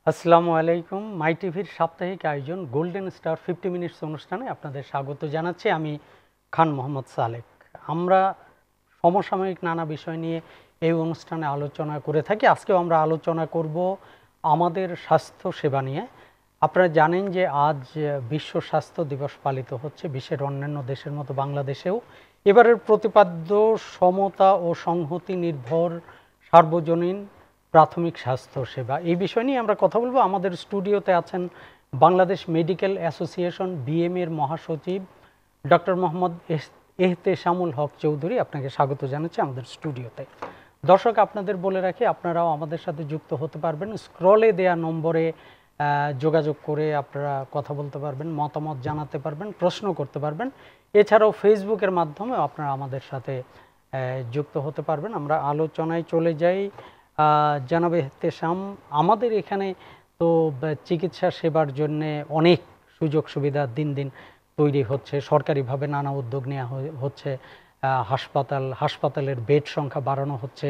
আসসালামু আলাইকুম। মাই টিভির সাপ্তাহিক আয়োজন গোল্ডেন স্টার 50 মিনিটস অনুষ্ঠানে আপনাদের স্বাগত জানাচ্ছি। আমি খান মোহাম্মদ সালেক। আমরা সমসাময়িক নানা বিষয় নিয়ে এই অনুষ্ঠানে আলোচনা করে থাকি। আজকেও আমরা আলোচনা করব আমাদের স্বাস্থ্য সেবা নিয়ে। আপনারা জানেন যে আজ বিশ্ব স্বাস্থ্য দিবস পালিত হচ্ছে বিশ্বের অন্যান্য দেশের মতো বাংলাদেশেও। এবারের প্রতিপাদ্য সমতা ও সংহতি নির্ভর সার্বজনীন প্রাথমিক স্বাস্থ্য সেবা, এই বিষয় নিয়ে আমরা কথা বলবো। আমাদের স্টুডিওতে আছেন বাংলাদেশ মেডিকেল অ্যাসোসিয়েশন বিএম-এর মহাসচিব ডক্টর মোহাম্মদ এহতেশামুল হক চৌধুরী। আপনাকে স্বাগত জানাচ্ছি আমাদের স্টুডিওতে। দর্শক, আপনাদের বলে রাখি, আপনারাও আমাদের সাথে যুক্ত হতে পারবেন। স্ক্রলে দেয়া নম্বরে যোগাযোগ করে আপনারা কথা বলতে পারবেন, মতামত জানাতে পারবেন, প্রশ্ন করতে পারবেন। এছাড়াও ফেসবুকের মাধ্যমে আপনারা আমাদের সাথে যুক্ত হতে পারবেন। আমরা আলোচনায় চলে যাই। জনাব এহতেশাম, আমাদের এখানে তো চিকিৎসা সেবার জন্য অনেক সুযোগ সুবিধা দিন দিন তৈরি হচ্ছে, সরকারিভাবে নানা উদ্যোগ নেওয়া হচ্ছে। হাসপাতালের বেড সংখ্যা বাড়ানো হচ্ছে,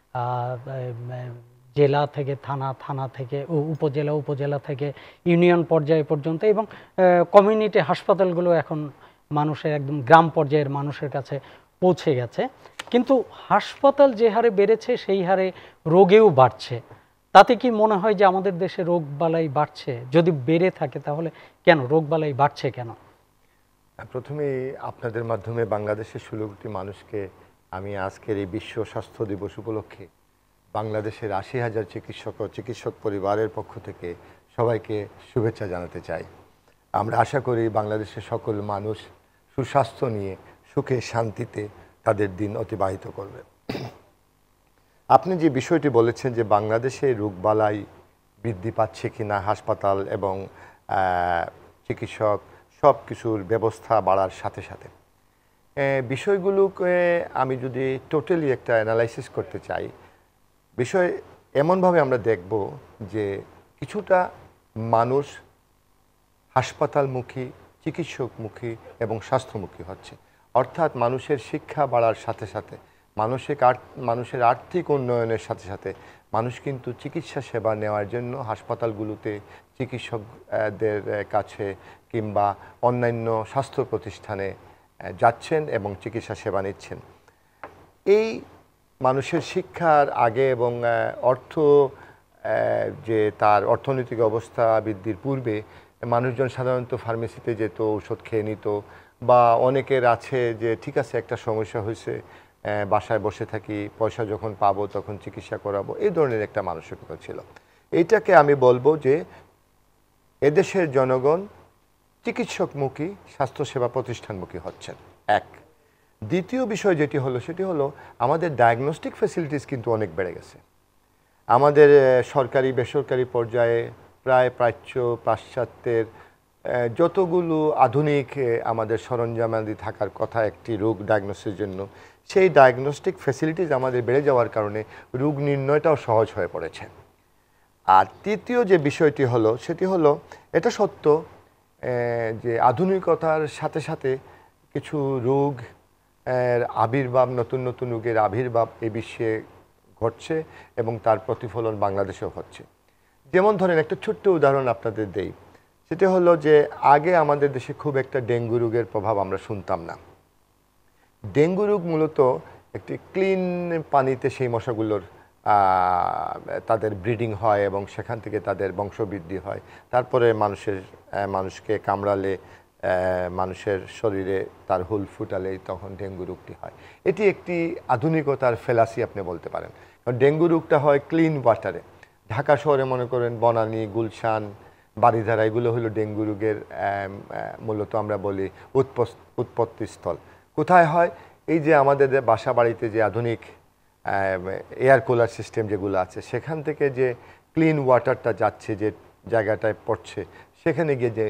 জেলা থেকে থানা, থানা থেকে উপজেলা থেকে ইউনিয়ন পর্যায়ে পর্যন্ত, এবং কমিউনিটি হাসপাতালগুলো এখন মানুষের একদম গ্রাম পর্যায়ের মানুষের কাছে পৌঁছে গেছে। কিন্তু হাসপাতাল যে হারে বেড়েছে সেই হারে রোগেও বাড়ছে। তাতে কি মনে হয় যে আমাদের দেশে রোগবালাই বাড়ছে? যদি বেড়ে থাকে তাহলে কেন রোগবালাই বাড়ছে কেন? প্রথমে আপনাদের মাধ্যমে বাংলাদেশের 16 কোটি মানুষকে আমি আজকের এই বিশ্ব স্বাস্থ্য দিবস উপলক্ষে বাংলাদেশের 80,000 চিকিৎসক ও চিকিৎসক পরিবারের পক্ষ থেকে সবাইকে শুভেচ্ছা জানাতে চাই। আমরা আশা করি বাংলাদেশের সকল মানুষ সুস্বাস্থ্য নিয়ে সুখে শান্তিতে তাদের দিন অতিবাহিত করবে। আপনি যে বিষয়টি বলেছেন যে বাংলাদেশে রোগবালাই বৃদ্ধি পাচ্ছে কিনা, হাসপাতাল এবং চিকিৎসক সব কিছুর ব্যবস্থা বাড়ার সাথে সাথে বিষয়গুলোকে আমি যদি টোটালি একটা অ্যানালাইসিস করতে চাই, বিষয় এমনভাবে আমরা দেখব যে কিছুটা মানুষ হাসপাতালমুখী, চিকিৎসকমুখী এবং স্বাস্থ্যমুখী হচ্ছে। অর্থাৎ মানুষের শিক্ষা বাড়ার সাথে সাথে মানুষের আর্থিক উন্নয়নের সাথে সাথে মানুষ কিন্তু চিকিৎসা সেবা নেওয়ার জন্য হাসপাতালগুলোতে চিকিৎসকদের কাছে কিংবা অন্যান্য স্বাস্থ্য প্রতিষ্ঠানে যাচ্ছেন এবং চিকিৎসা সেবা নিচ্ছেন। এই মানুষের শিক্ষার আগে এবং যে তার অর্থনৈতিক অবস্থা বৃদ্ধির পূর্বে মানুষজন সাধারণত ফার্মেসিতে যেত, ঔষধ খেয়ে নিত, বা অনেকের আছে যে ঠিক আছে একটা সমস্যা হয়েছে, বাসায় বসে থাকি, পয়সা যখন পাবো তখন চিকিৎসা করাবো, এই ধরনের একটা মানসিকতা ছিল। এইটাকে আমি বলবো যে এদেশের জনগণ চিকিৎসকমুখী, স্বাস্থ্যসেবা প্রতিষ্ঠানমুখী হচ্ছেন। এক, দ্বিতীয় বিষয় যেটি হলো সেটি হলো আমাদের ডায়াগনস্টিক ফ্যাসিলিটিস কিন্তু অনেক বেড়ে গেছে। আমাদের সরকারি বেসরকারি পর্যায়ে প্রায় প্রাচ্য পাশ্চাত্যের যতগুলো আধুনিক আমাদের সরঞ্জামাদি থাকার কথা একটি রোগ ডায়াগনোসিসের জন্য, সেই ডায়াগনস্টিক ফ্যাসিলিটিস আমাদের বেড়ে যাওয়ার কারণে রোগ নির্ণয়টাও সহজ হয়ে পড়েছে। আর তৃতীয় যে বিষয়টি হলো সেটি হলো, এটা সত্য যে আধুনিকতার সাথে সাথে কিছু রোগ আবির্ভাব, নতুন নতুন রোগের আবির্ভাব এই বিশ্বে ঘটছে এবং তার প্রতিফলন বাংলাদেশেও হচ্ছে। যেমন ধরেন একটা ছোট্ট উদাহরণ আপনাদের দেই, সেটা হলো যে আগে আমাদের দেশে খুব একটা ডেঙ্গু রোগের প্রভাব আমরা শুনতাম না। ডেঙ্গু রোগ মূলত একটি ক্লিন পানিতে সেই মশাগুলোর তাদের ব্রিডিং হয় এবং সেখান থেকে তাদের বংশবৃদ্ধি হয়। তারপরে মানুষকে কামড়ালে, মানুষের শরীরে তার হুল ফুটালে তখন ডেঙ্গু রোগটি হয়। এটি একটি আধুনিকতার ফেলাসি আপনি বলতে পারেন। কারণ ডেঙ্গু রোগটা হয় ক্লিন ওয়াটারে। ঢাকা শহরে মনে করেন বনানী, গুলশান, বারিধারা, এগুলো হলো ডেঙ্গু রোগের মূলত আমরা বলি উৎপত্তিস্থল। কোথায় হয়? এই যে আমাদের বাসা বাড়িতে যে আধুনিক এয়ার কুলার সিস্টেম যেগুলো আছে, সেখান থেকে যে ক্লিন ওয়াটারটা যাচ্ছে, যে জায়গাটায় পড়ছে, সেখানে গিয়ে যে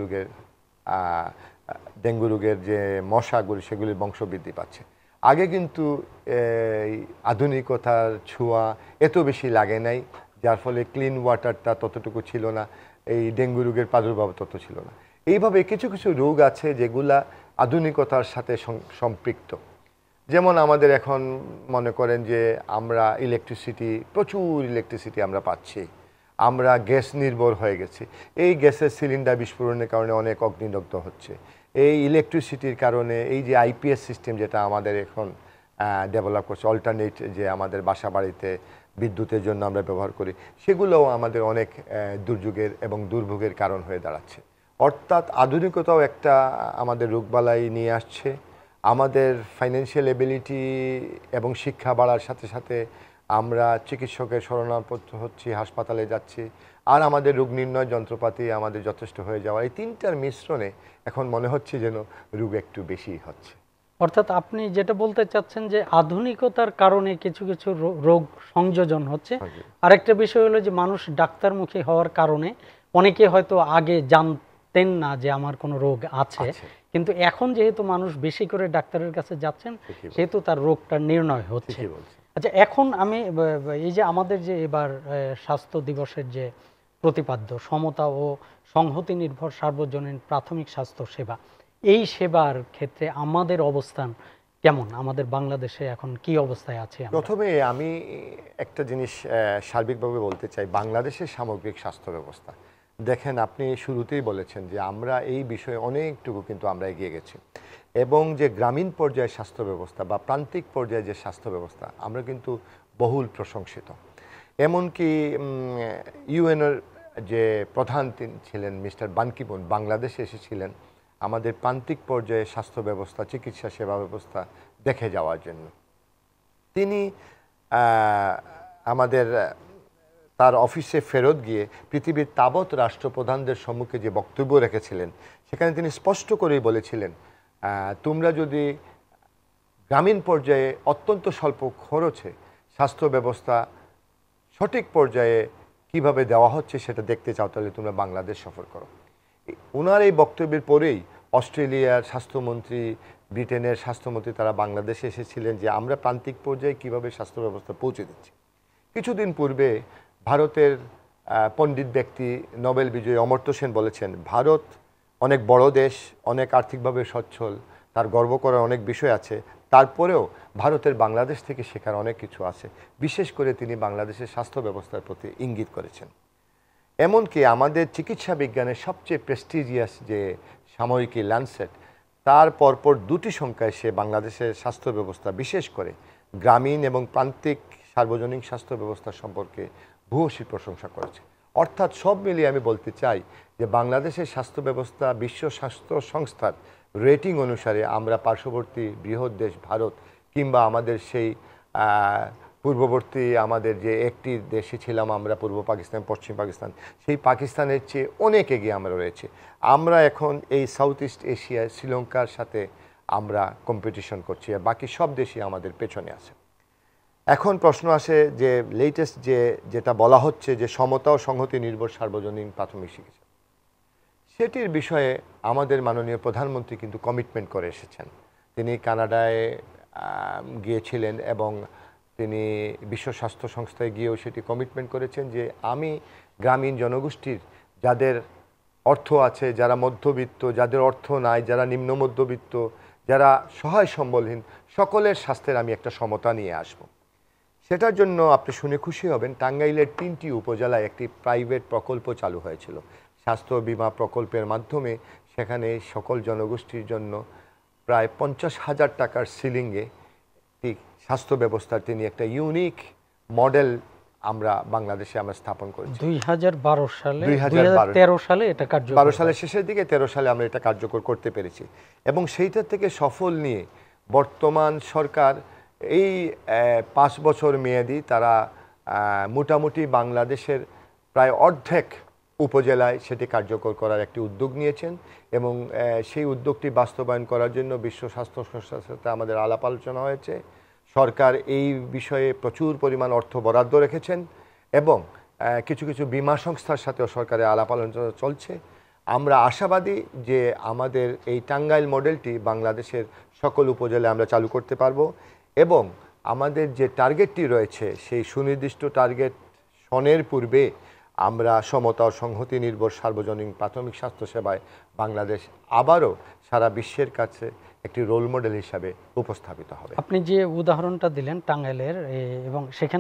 ডেঙ্গু রোগের যে মশাগুলি সেগুলির বংশবৃদ্ধি পাচ্ছে। আগে কিন্তু আধুনিকতার ছোঁয়া এত বেশি লাগে নাই, যার ফলে ক্লিন ওয়াটারটা ততটুকু ছিল না, এই ডেঙ্গু রোগের প্রাদুর্ভাব তত ছিল না। এইভাবে কিছু কিছু রোগ আছে যেগুলা আধুনিকতার সাথে সম্পৃক্ত। যেমন আমাদের এখন মনে করেন যে আমরা প্রচুর ইলেকট্রিসিটি আমরা পাচ্ছি। আমরা গ্যাস নির্ভর হয়ে গেছি। এই গ্যাসের সিলিন্ডার বিস্ফোরণের কারণে অনেক অগ্নিদগ্ধ হচ্ছে। এই ইলেকট্রিসিটির কারণে এই যে আইপিএস সিস্টেম যেটা আমাদের এখন ডেভেলপ করছে, অল্টারনেট যে আমাদের বাসা বাড়িতে বিদ্যুতের জন্য আমরা ব্যবহার করি, সেগুলোও আমাদের অনেক দুর্যোগের এবং দুর্ভোগের কারণ হয়ে দাঁড়াচ্ছে। অর্থাৎ আধুনিকতাও একটা আমাদের রোগবালাই নিয়ে আসছে। আমাদের ফাইন্যান্সিয়াল এবিলিটি এবং শিক্ষা বাড়ার সাথে সাথে আমরা চিকিৎসকের শরণাপন্ন হচ্ছি, হাসপাতালে যাচ্ছি, আর আমাদের রোগ নির্ণয় যন্ত্রপাতি আমাদের যথেষ্ট হয়ে যাওয়া, এই তিনটার মিশ্রণে এখন মনে হচ্ছে যেন রোগ একটু বেশি হচ্ছে। অর্থাৎ আপনি যেটা বলতে চাচ্ছেন যে আধুনিকতার কারণে কিছু কিছু রোগ সংযোজন হচ্ছে। আরেকটা বিষয় হলো যে মানুষ ডাক্তারমুখী হওয়ার কারণে অনেকে হয়তো আগে জানতেন না যে আমার কোনো রোগ আছে, কিন্তু এখন যেহেতু মানুষ বেশি করে ডাক্তারের কাছে যাচ্ছেন সেহেতু তার রোগটা নির্ণয় হচ্ছে। আচ্ছা, এখন আমি এই যে আমাদের যে এবার স্বাস্থ্য দিবসের যে প্রতিপাদ্য সমতা ও সংহতি নির্ভর সার্বজনীন প্রাথমিক স্বাস্থ্য সেবা, এই সেবার ক্ষেত্রে আমাদের অবস্থান কেমন? আমাদের বাংলাদেশে এখন কি অবস্থায় আছে? প্রথমে আমি একটা জিনিস সার্বিকভাবে বলতে চাই, বাংলাদেশের সামগ্রিক স্বাস্থ্য ব্যবস্থা দেখেন, আপনি শুরুতেই বলেছেন যে আমরা এই বিষয়ে অনেকটুকু কিন্তু আমরা এগিয়ে গেছি, এবং যে গ্রামীণ পর্যায়ে স্বাস্থ্য ব্যবস্থা বা প্রান্তিক পর্যায়ে যে স্বাস্থ্য ব্যবস্থা আমরা কিন্তু বহুল প্রশংসিত। এমনকি ইউএনের যে প্রধান ছিলেন মিস্টার বান কি মুন বাংলাদেশে এসেছিলেন আমাদের প্রান্তিক পর্যায়ে স্বাস্থ্য ব্যবস্থা, চিকিৎসা সেবা ব্যবস্থা দেখে যাওয়ার জন্য। তিনি আমাদের তার অফিসে ফেরত গিয়ে পৃথিবীর তাবৎ রাষ্ট্রপ্রধানদের সম্মুখে যে বক্তব্য রেখেছিলেন সেখানে তিনি স্পষ্ট করেই বলেছিলেন, তোমরা যদি গ্রামীণ পর্যায়ে অত্যন্ত স্বল্প খরচে স্বাস্থ্য ব্যবস্থা সঠিক পর্যায়ে কিভাবে দেওয়া হচ্ছে সেটা দেখতে চাও, তাহলে তোমরা বাংলাদেশ সফর করো। ওনার এই বক্তব্যের পরেই অস্ট্রেলিয়ার স্বাস্থ্যমন্ত্রী, ব্রিটেনের স্বাস্থ্যমন্ত্রী তারা বাংলাদেশে এসেছিলেন যে আমরা প্রান্তিক পর্যায়ে কিভাবে স্বাস্থ্য ব্যবস্থা পৌঁছে দিচ্ছি। কিছুদিন পূর্বে ভারতের পণ্ডিত ব্যক্তি নোবেল বিজয়ী অমর্ত্য সেন বলেছেন, ভারত অনেক বড় দেশ, অনেক আর্থিকভাবে সচ্ছল, তার গর্ব করার অনেক বিষয় আছে, তারপরেও ভারতের বাংলাদেশ থেকে শেখার অনেক কিছু আছে। বিশেষ করে তিনি বাংলাদেশের স্বাস্থ্য ব্যবস্থার প্রতি ইঙ্গিত করেছেন। এমনকি আমাদের চিকিৎসা বিজ্ঞানের সবচেয়ে প্রেস্টিজিয়াস যে সাময়িকী ল্যান্সেট, তার পরপর দুটি সংখ্যায় সে বাংলাদেশের স্বাস্থ্য ব্যবস্থা, বিশেষ করে গ্রামীণ এবং প্রান্তিক সার্বজনীন স্বাস্থ্য ব্যবস্থা সম্পর্কে ভূয়সী প্রশংসা করেছে। অর্থাৎ সব মিলিয়ে আমি বলতে চাই যে বাংলাদেশের স্বাস্থ্য ব্যবস্থা বিশ্ব স্বাস্থ্য সংস্থার রেটিং অনুসারে আমরা পার্শ্ববর্তী বৃহৎ দেশ ভারত কিংবা আমাদের সেই পূর্ববর্তী আমাদের যে একটি দেশে ছিলাম আমরা, পূর্ব পাকিস্তান, পশ্চিম পাকিস্তান, সেই পাকিস্তানের চেয়ে অনেক এগিয়ে আমরা রয়েছে। আমরা এখন এই সাউথ ইস্ট এশিয়ায় শ্রীলঙ্কার সাথে আমরা কম্পিটিশন করছি, আর বাকি সব দেশই আমাদের পেছনে আছে। এখন প্রশ্ন আসে যে লেটেস্ট যেটা বলা হচ্ছে যে সমতা ও সংহতি নির্ভর সার্বজনীন প্রাথমিক চিকিৎসা, সেটির বিষয়ে আমাদের মাননীয় প্রধানমন্ত্রী কিন্তু কমিটমেন্ট করে এসেছেন। তিনি কানাডায় গিয়েছিলেন এবং তিনি বিশ্ব স্বাস্থ্য সংস্থায় গিয়েও সেটি কমিটমেন্ট করেছেন যে আমি গ্রামীণ জনগোষ্ঠীর যাদের অর্থ আছে, যারা মধ্যবিত্ত, যাদের অর্থ নাই, যারা নিম্ন মধ্যবিত্ত, যারা সহায় সম্বলহীন, সকলের স্বাস্থ্যের আমি একটা সমতা নিয়ে আসব। সেটার জন্য আপনি শুনে খুশি হবেন, টাঙ্গাইলের 3টি উপজেলায় একটি প্রাইভেট প্রকল্প চালু হয়েছিল স্বাস্থ্য বীমা প্রকল্পের মাধ্যমে। সেখানে সকল জনগোষ্ঠীর জন্য প্রায় 50,000 টাকার সিলিংয়ে স্বাস্থ্য ব্যবস্থার তিনি একটা ইউনিক মডেল আমরা বাংলাদেশে আমরা স্থাপন করেছি 2012 সালে। 2013 সালে এটা কার্যকর, 12 সালের শেষের দিকে, 13 সালে আমরা এটা কার্যকর করতে পেরেছি। এবং সেইটা থেকে সফল নিয়ে বর্তমান সরকার এই 5 বছর মেয়াদি তারা মোটামুটি বাংলাদেশের প্রায় অর্ধেক উপজেলায় সেটি কার্যকর করার একটি উদ্যোগ নিয়েছেন। এবং সেই উদ্যোগটি বাস্তবায়ন করার জন্য বিশ্ব স্বাস্থ্য সংস্থার সাথে আমাদের আলাপ আলোচনা হয়েছে। সরকার এই বিষয়ে প্রচুর পরিমাণ অর্থ বরাদ্দ রেখেছেন এবং কিছু কিছু বীমা সংস্থার সাথেও সরকারের আলাপ আলোচনা চলছে। আমরা আশাবাদী যে আমাদের এই টাঙ্গাইল মডেলটি বাংলাদেশের সকল উপজেলায় আমরা চালু করতে পারবো এবং আমাদের যে টার্গেটটি রয়েছে সেই সুনির্দিষ্ট টার্গেট সনের পূর্বে আমরা সমতা ও সংহতি নির্ভর সার্বজনীন প্রাথমিক স্বাস্থ্যসেবায় বাংলাদেশ আবারও সারা বিশ্বের কাছে একটি রোল মডেল হিসাবে উপস্থাপিত হবে। আপনি যে উদাহরণটা দিলেন টাঙ্গাইলের, এবং সেখানে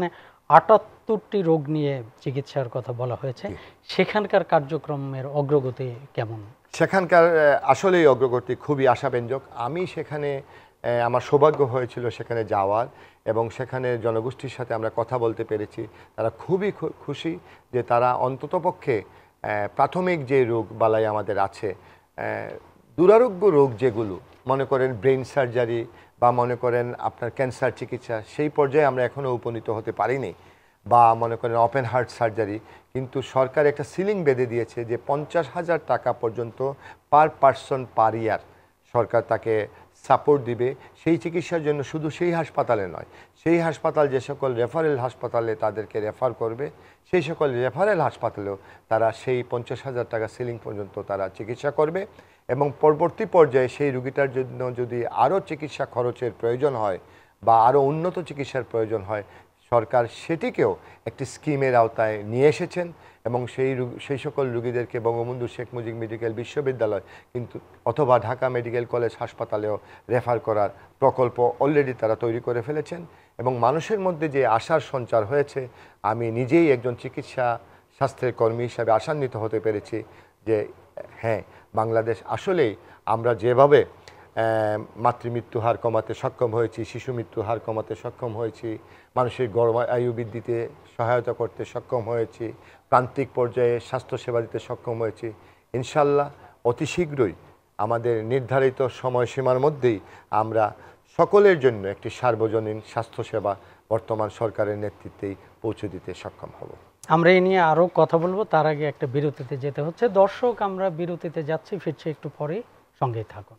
78টি রোগ নিয়ে চিকিৎসার কথা বলা হয়েছে, সেখানকার কার্যক্রমের অগ্রগতি কেমন? সেখানকার আসলেই অগ্রগতি খুবই আশাব্যঞ্জক। আমি সেখানে আমার সৌভাগ্য হয়েছিল সেখানে যাওয়ার, এবং সেখানে জনগোষ্ঠীর সাথে আমরা কথা বলতে পেরেছি। তারা খুবই খুশি যে তারা অন্ততপক্ষে প্রাথমিক যে রোগ বালাই আমাদের আছে, দুরারোগ্য রোগ যেগুলো, মনে করেন ব্রেন সার্জারি বা মনে করেন আপনার ক্যান্সার চিকিৎসা, সেই পর্যায়ে আমরা এখনও উপনীত হতে পারিনি, বা মনে করেন ওপেন হার্ট সার্জারি। কিন্তু সরকার একটা সিলিং বেঁধে দিয়েছে যে 50,000 টাকা পর্যন্ত পার পারসন পার ইয়ার সরকার তাকে সাপোর্ট দিবে সেই চিকিৎসার জন্য। শুধু সেই হাসপাতালে নয়, সেই হাসপাতাল যে সকল রেফারেল হাসপাতালে তাদেরকে রেফার করবে, সেই সকল রেফারেল হাসপাতালেও তারা সেই 50,000 টাকা সিলিং পর্যন্ত তারা চিকিৎসা করবে। এবং পরবর্তী পর্যায়ে সেই রুগীটার জন্য যদি আরও চিকিৎসা খরচের প্রয়োজন হয় বা আরও উন্নত চিকিৎসার প্রয়োজন হয়, সরকার সেটিকেও একটি স্কিমের আওতায় নিয়ে এসেছেন। এবং সেই সকল রুগীদেরকে বঙ্গবন্ধু শেখ মুজিব মেডিকেল বিশ্ববিদ্যালয় কিন্তু অথবা ঢাকা মেডিকেল কলেজ হাসপাতালেও রেফার করার প্রকল্প অলরেডি তারা তৈরি করে ফেলেছেন। এবং মানুষের মধ্যে যে আশার সঞ্চার হয়েছে, আমি নিজেই একজন চিকিৎসা স্বাস্থ্যের কর্মী হিসাবে আশান্বিত হতে পেরেছি যে হ্যাঁ, বাংলাদেশ আসলেই আমরা যেভাবে মাতৃমৃত্যু হার কমাতে সক্ষম হয়েছি, শিশু মৃত্যু হার কমাতে সক্ষম হয়েছি, মানুষের আয়ু বৃদ্ধিতে সহায়তা করতে সক্ষম হয়েছি, প্রান্তিক পর্যায়ে স্বাস্থ্যসেবা দিতে সক্ষম হয়েছি, ইনশাল্লাহ অতি শীঘ্রই আমাদের নির্ধারিত সময়সীমার মধ্যেই আমরা সকলের জন্য একটি সার্বজনীন স্বাস্থ্যসেবা বর্তমান সরকারের নেতৃত্বেই পৌঁছে দিতে সক্ষম হব। আমরা এই নিয়ে আরও কথা বলবো, তার আগে একটা বিরতিতে যেতে হচ্ছে। দর্শক, আমরা বিরতিতে যাচ্ছি, ফিরছি একটু পরে, সঙ্গেই থাকুন।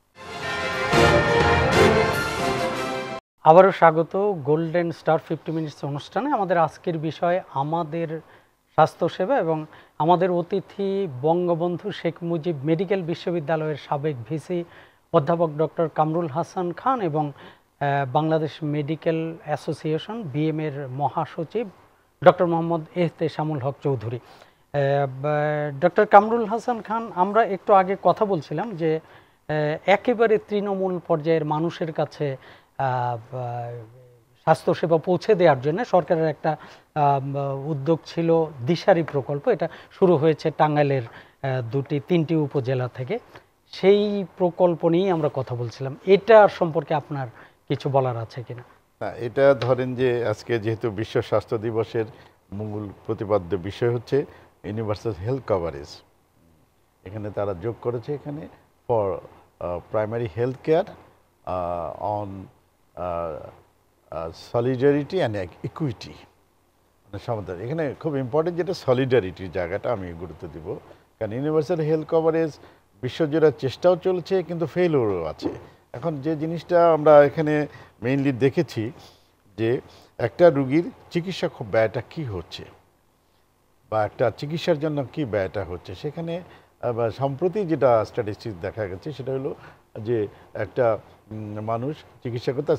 আবারও স্বাগত গোল্ডেন স্টার 50 মিনিটস অনুষ্ঠানে। আমাদের আজকের বিষয় আমাদের স্বাস্থ্যসেবা, এবং আমাদের অতিথি বঙ্গবন্ধু শেখ মুজিব মেডিকেল বিশ্ববিদ্যালয়ের সাবেক ভিসি অধ্যাপক ডক্টর কামরুল হাসান খান এবং বাংলাদেশ মেডিকেল অ্যাসোসিয়েশন BM এর মহাসচিব ডক্টর মোহাম্মদ এহতেশামুল হক চৌধুরী। ডক্টর কামরুল হাসান খান, আমরা একটু আগে কথা বলছিলাম যে একেবারে তৃণমূল পর্যায়ের মানুষের কাছে স্বাস্থ্যসেবা পৌঁছে দেওয়ার জন্য সরকারের একটা উদ্যোগ ছিল দিশারি প্রকল্প। এটা শুরু হয়েছে টাঙ্গাইলের 2-3টি উপজেলা থেকে। সেই প্রকল্প নিয়েই আমরা কথা বলছিলাম। এটা সম্পর্কে আপনার কিছু বলার আছে কিনা? না, এটা ধরেন যে আজকে যেহেতু বিশ্ব স্বাস্থ্য দিবসের মূল প্রতিপাদ্য বিষয় হচ্ছে ইউনিভার্সাল হেলথ কভারেজ, এখানে তারা যোগ করেছে এখানে for primary health care on solidarity and equity, মানে সমাধান। এখানে খুব ইম্পর্টেন্ট যেটা সলিডারিটির জায়গাটা আমি গুরুত্ব দিব, কারণ ইউনিভার্সাল হেলথ কভারেজ বিশ্বজোড়ার চেষ্টাও চলছে কিন্তু ফেইলিওরও আছে। এখন যে জিনিসটা আমরা এখানে মেইনলি দেখেছি যে একটা রুগীর চিকিৎসা খুব ব্যয়টা কী হচ্ছে বা একটা চিকিৎসার জন্য কি ব্যয়টা হচ্ছে, সেখানে সম্প্রতি যেটা স্ট্যাটিস্টিক্স দেখা গেছে সেটা হলো যে একটা মানুষ চিকিৎসা করতে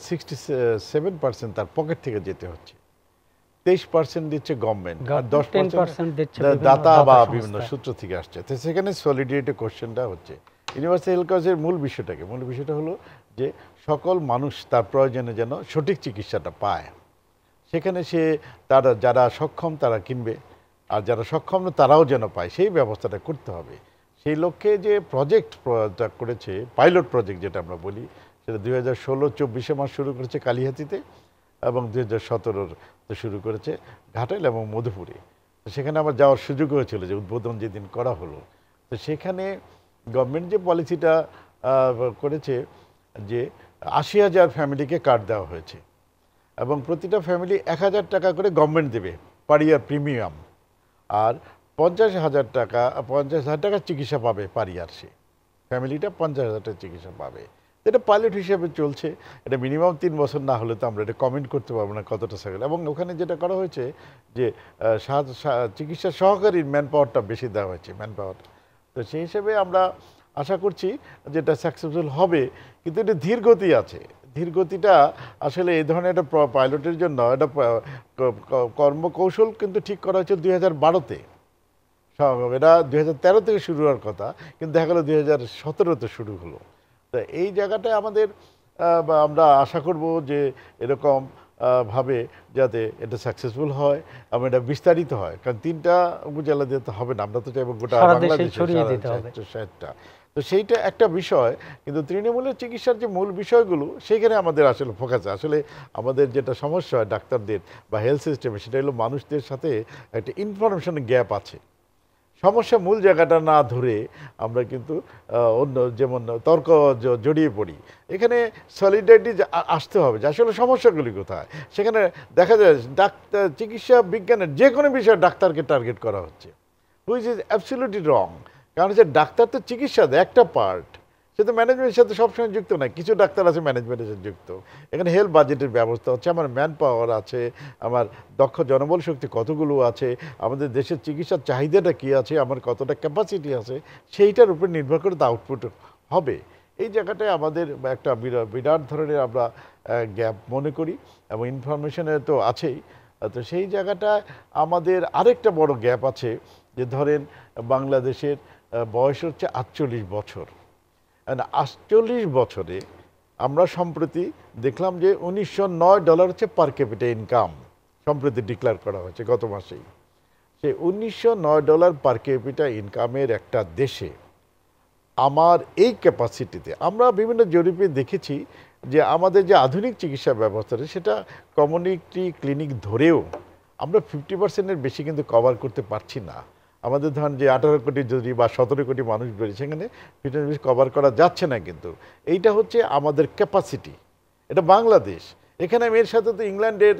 67% তার পকেট থেকে যেতে হচ্ছে, 23% দিচ্ছে গভর্নমেন্ট, আর 10% দাতা বা বিভিন্ন সূত্র থেকে আসছে। তো সেখানে সলিডারিটি কোশ্চেনটা হচ্ছে ইউনিভার্সাল হেলথ কভারেজের মূল বিষয়টা হলো যে সকল মানুষ তার প্রয়োজনে যেন সঠিক চিকিৎসাটা পায়। সেখানে তারা যারা সক্ষম তারা কিনবে, আর যারা সক্ষম না তারাও যেন পায়, সেই ব্যবস্থাটা করতে হবে। সেই লক্ষ্যে যে প্রজেক্টটা করেছে, পাইলট প্রজেক্ট যেটা আমরা বলি, সেটা 2016-24 মাস শুরু করেছে কালিহাতীতে এবং 2017 শুরু করেছে ঘাটাইল এবং মধুপুরে। তো সেখানে আমার যাওয়ার সুযোগ হয়েছিল যে উদ্বোধন যেদিন করা হলো। তো সেখানে গভর্নমেন্ট যে পলিসিটা করেছে যে 80,000 ফ্যামিলিকে কার্ড দেওয়া হয়েছে এবং প্রতিটা ফ্যামিলি 1,000 টাকা করে গভর্নমেন্ট দেবে পার ইয়ার প্রিমিয়াম, আর 50,000 টাকা চিকিৎসা পাবে পার ইয়ার। সে ফ্যামিলিটা 50,000 টাকা চিকিৎসা পাবে। এটা পাইলট হিসেবে চলছে, এটা মিনিমাম 3 বছর না হলে তো আমরা এটা কমেন্ট করতে পারবো না কতটা সাইকেল। এবং ওখানে যেটা করা হয়েছে যে চিকিৎসা সহকারীর ম্যান পাওয়ারটা বেশি দেওয়া হয়েছে, ম্যান পাওয়ার। তো সেই হিসেবে আমরা আশা করছি যে এটা সাকসেসফুল হবে, কিন্তু এটা ধীর গতি আছে। ধীর গতিটা আসলে এই ধরনের একটা পাইলটের জন্য একটা কর্মকৌশল কিন্তু ঠিক করা হয়েছে 2012-তে। এটা 2013 থেকে শুরু হওয়ার কথা, কিন্তু দেখা গেল 2017-তে শুরু হলো। তো এই জায়গাটায় আমরা আশা করব যে এরকম ভাবে যাতে এটা সাকসেসফুল হয় এবং এটা বিস্তারিত হয়, কারণ 3টা উপজেলা দিয়ে তো হবে না, আমরা তো চাইবো গোটা সারা দেশে বাংলাদেশে ছড়িয়ে দিতে হবে। 60টা। তো সেইটা একটা বিষয়, কিন্তু তৃণমূলের চিকিৎসার যে মূল বিষয়গুলো সেখানে আমাদের আসলে ফোকাস। আসলে আমাদের যেটা সমস্যা হয় ডাক্তারদের বা হেলথ সিস্টেমে, সেটা হলো মানুষদের সাথে একটা ইনফরমেশনের গ্যাপ আছে। সমস্যা মূল জায়গাটা না ধরে আমরা কিন্তু অন্য যেমন তর্ক জড়িয়ে পড়ি। এখানে সলিডারিটি আসতে হবে যে আসলে সমস্যাগুলি কোথায়। সেখানে দেখা যায় ডাক্তার চিকিৎসা বিজ্ঞানের যে কোনো বিষয়ে ডাক্তারকে টার্গেট করা হচ্ছে, হুইচ ইজ অ্যাবসলিউটলি রং। কারণ হচ্ছে ডাক্তার তো চিকিৎসা একটা পার্ট, সে তো ম্যানেজমেন্টের সাথে সবসময় যুক্ত নয়। কিছু ডাক্তার আছে ম্যানেজমেন্টের সাথে যুক্ত, এখানে হেলথ বাজেটের ব্যবস্থা হচ্ছে, আমার ম্যান পাওয়ার আছে, আমার দক্ষ জনবল শক্তি কতগুলো আছে, আমাদের দেশের চিকিৎসার চাহিদাটা কী আছে, আমার কতটা ক্যাপাসিটি আছে, সেইটার উপর নির্ভর করে তা আউটপুট হবে। এই জায়গাটায় আমাদের একটা বিরাট ধরনের আমরা গ্যাপ মনে করি, এবং ইনফরমেশনে তো আছেই। তো সেই জায়গাটায় আমাদের আরেকটা বড় গ্যাপ আছে, যে ধরেন বাংলাদেশের বয়স হচ্ছে 48 বছর। 48 বছরে আমরা সম্প্রতি দেখলাম যে $1909 হচ্ছে পার ক্যাপিটা ইনকাম, সম্প্রতি ডিক্লেয়ার করা হয়েছে গত মাসেই। সেই $1909 পার ক্যাপিটা ইনকামের একটা দেশে আমার এই ক্যাপাসিটিতে, আমরা বিভিন্ন জরিপে দেখেছি যে আমাদের যে আধুনিক চিকিৎসা ব্যবস্থাটা, সেটা কমিউনিটি ক্লিনিক ধরেও আমরা 50%-এর বেশি কিন্তু কভার করতে পারছি না। আমাদের ধরেন যে 18 কোটি যদি বা 17 কোটি মানুষ বেড়েছে, সেখানে 50% কভার করা যাচ্ছে না। কিন্তু এইটা হচ্ছে আমাদের ক্যাপাসিটি, এটা বাংলাদেশ। এখানে আমি এর সাথে তো ইংল্যান্ডের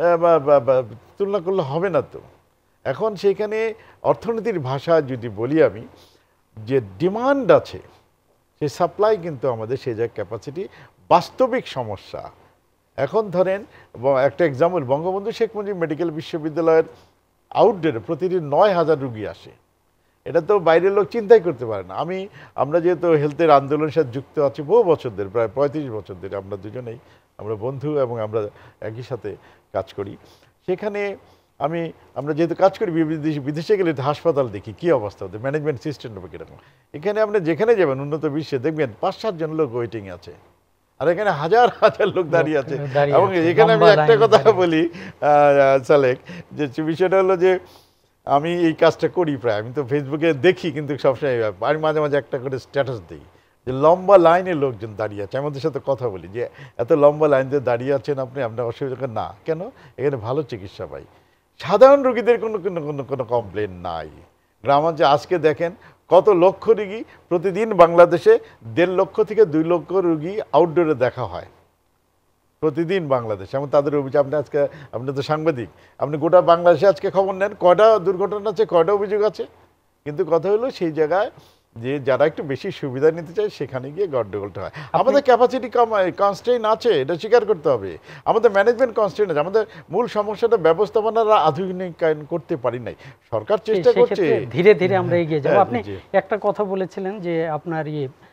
তুলনা করলে হবে না। তো এখন সেইখানে অর্থনীতির ভাষা যদি বলি আমি, যে ডিমান্ড আছে, সেই সাপ্লাই কিন্তু আমাদের সেই জায়গায় ক্যাপাসিটি বাস্তবিক সমস্যা। এখন ধরেন একটা এক্সাম্পল, বঙ্গবন্ধু শেখ মুজিব মেডিকেল বিশ্ববিদ্যালয়ের আউটডোরে প্রতিদিন 9,000 রুগী আসে। এটা তো বাইরের লোক চিন্তাই করতে পারে না। আমরা যেহেতু হেলথের আন্দোলনের সাথে যুক্ত আছি বহু বছর ধরে, প্রায় 35 বছর ধরে, আমরা দুজনেই আমরা বন্ধু এবং আমরা একই সাথে কাজ করি। সেখানে আমরা যেহেতু কাজ করি, বিদেশে গেলে হাসপাতাল দেখি কী অবস্থা, ওদের ম্যানেজমেন্ট সিস্টেমটা কীরকম। এখানে আপনি যেখানে যাবেন উন্নত বিশ্বে দেখবেন 5-7 জন লোক ওয়েটিং আছে, আর এখানে হাজার হাজার লোক দাঁড়িয়ে আছে। এবং এখানে আমি একটা কথা বলি সালেক, যে বিষয়টা হলো যে আমি এই কাজটা করি প্রায়, আমি তো ফেসবুকে দেখি, কিন্তু সবসময় আমি মাঝে মাঝে একটা করে স্ট্যাটাস দিই যে লম্বা লাইনে লোকজন দাঁড়িয়ে আছে। আমাদের সাথে কথা বলি যে এত লম্বা লাইন দিয়ে দাঁড়িয়ে আছেন আপনি, আপনার অসুবিধা না কেন, এখানে ভালো চিকিৎসা পাই। সাধারণ রোগীদের কোনো কমপ্লেন নাই। গ্রামাঞ্চলে আজকে দেখেন কত লক্ষ রোগী প্রতিদিন বাংলাদেশে, 1.5 লক্ষ থেকে 2 লক্ষ রোগী আউটডোরে দেখা হয় প্রতিদিন বাংলাদেশে। এবং তাদের অভিযোগ, আপনি তো সাংবাদিক, আপনি গোটা বাংলাদেশে আজকে খবর নেন, কয়টা দুর্ঘটনা আছে, কয়টা অভিযোগ আছে। কিন্তু কথা হলো সেই জায়গায় যে যারা একটু বেশি সুবিধা নিতে চায়, সেখানে গিয়ে গন্ডগোলটা হয়। আমাদের ক্যাপাসিটি কনস্ট্রেইন আছে, এটা স্বীকার করতে হবে। আমাদের ম্যানেজমেন্ট কনস্ট্রেইন আছে, আমাদের মূল সমস্যাটা ব্যবস্থাপনারা আধুনিকায়ন করতে পারি নাই। সরকার চেষ্টা করছে, ধীরে ধীরে আমরা এগিয়ে যাব। আপনি একটা কথা বলেছিলেন যে আপনার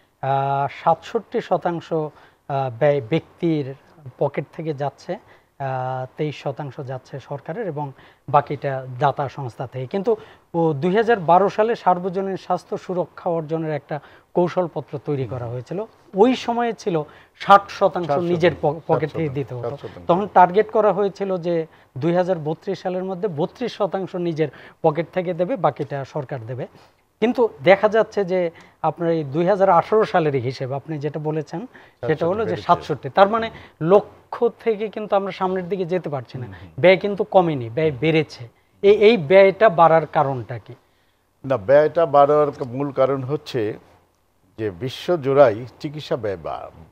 67% ব্যয় ব্যক্তির পকেট থেকে যাচ্ছে, 23% যাচ্ছে সরকারের, এবং বাকিটা দাতা সংস্থা থেকে। কিন্তু 2012 সালে সার্বজনীন স্বাস্থ্য সুরক্ষা অর্জনের একটা কৌশলপত্র তৈরি করা হয়েছিল। ওই সময়ে ছিল 60% নিজের পকেট থেকে দিতে হতো। তখন টার্গেট করা হয়েছিল যে 2032 সালের মধ্যে 32% নিজের পকেট থেকে দেবে, বাকিটা সরকার দেবে। কিন্তু দেখা যাচ্ছে যে আপনার এই 2018 সালের হিসেবে আপনি যেটা বলেছেন সেটা হলো যে 67, তার মানে লক্ষ্য থেকে কিন্তু আমরা সামনের দিকে যেতে পারছি না। ব্যয় কিন্তু কমেনি, ব্যয় বেড়েছে। এই ব্যয়টা বাড়ার কারণটা কি? না, ব্যয়টা বাড়ার মূল কারণ হচ্ছে যে বিশ্বজোড়াই চিকিৎসা ব্যয়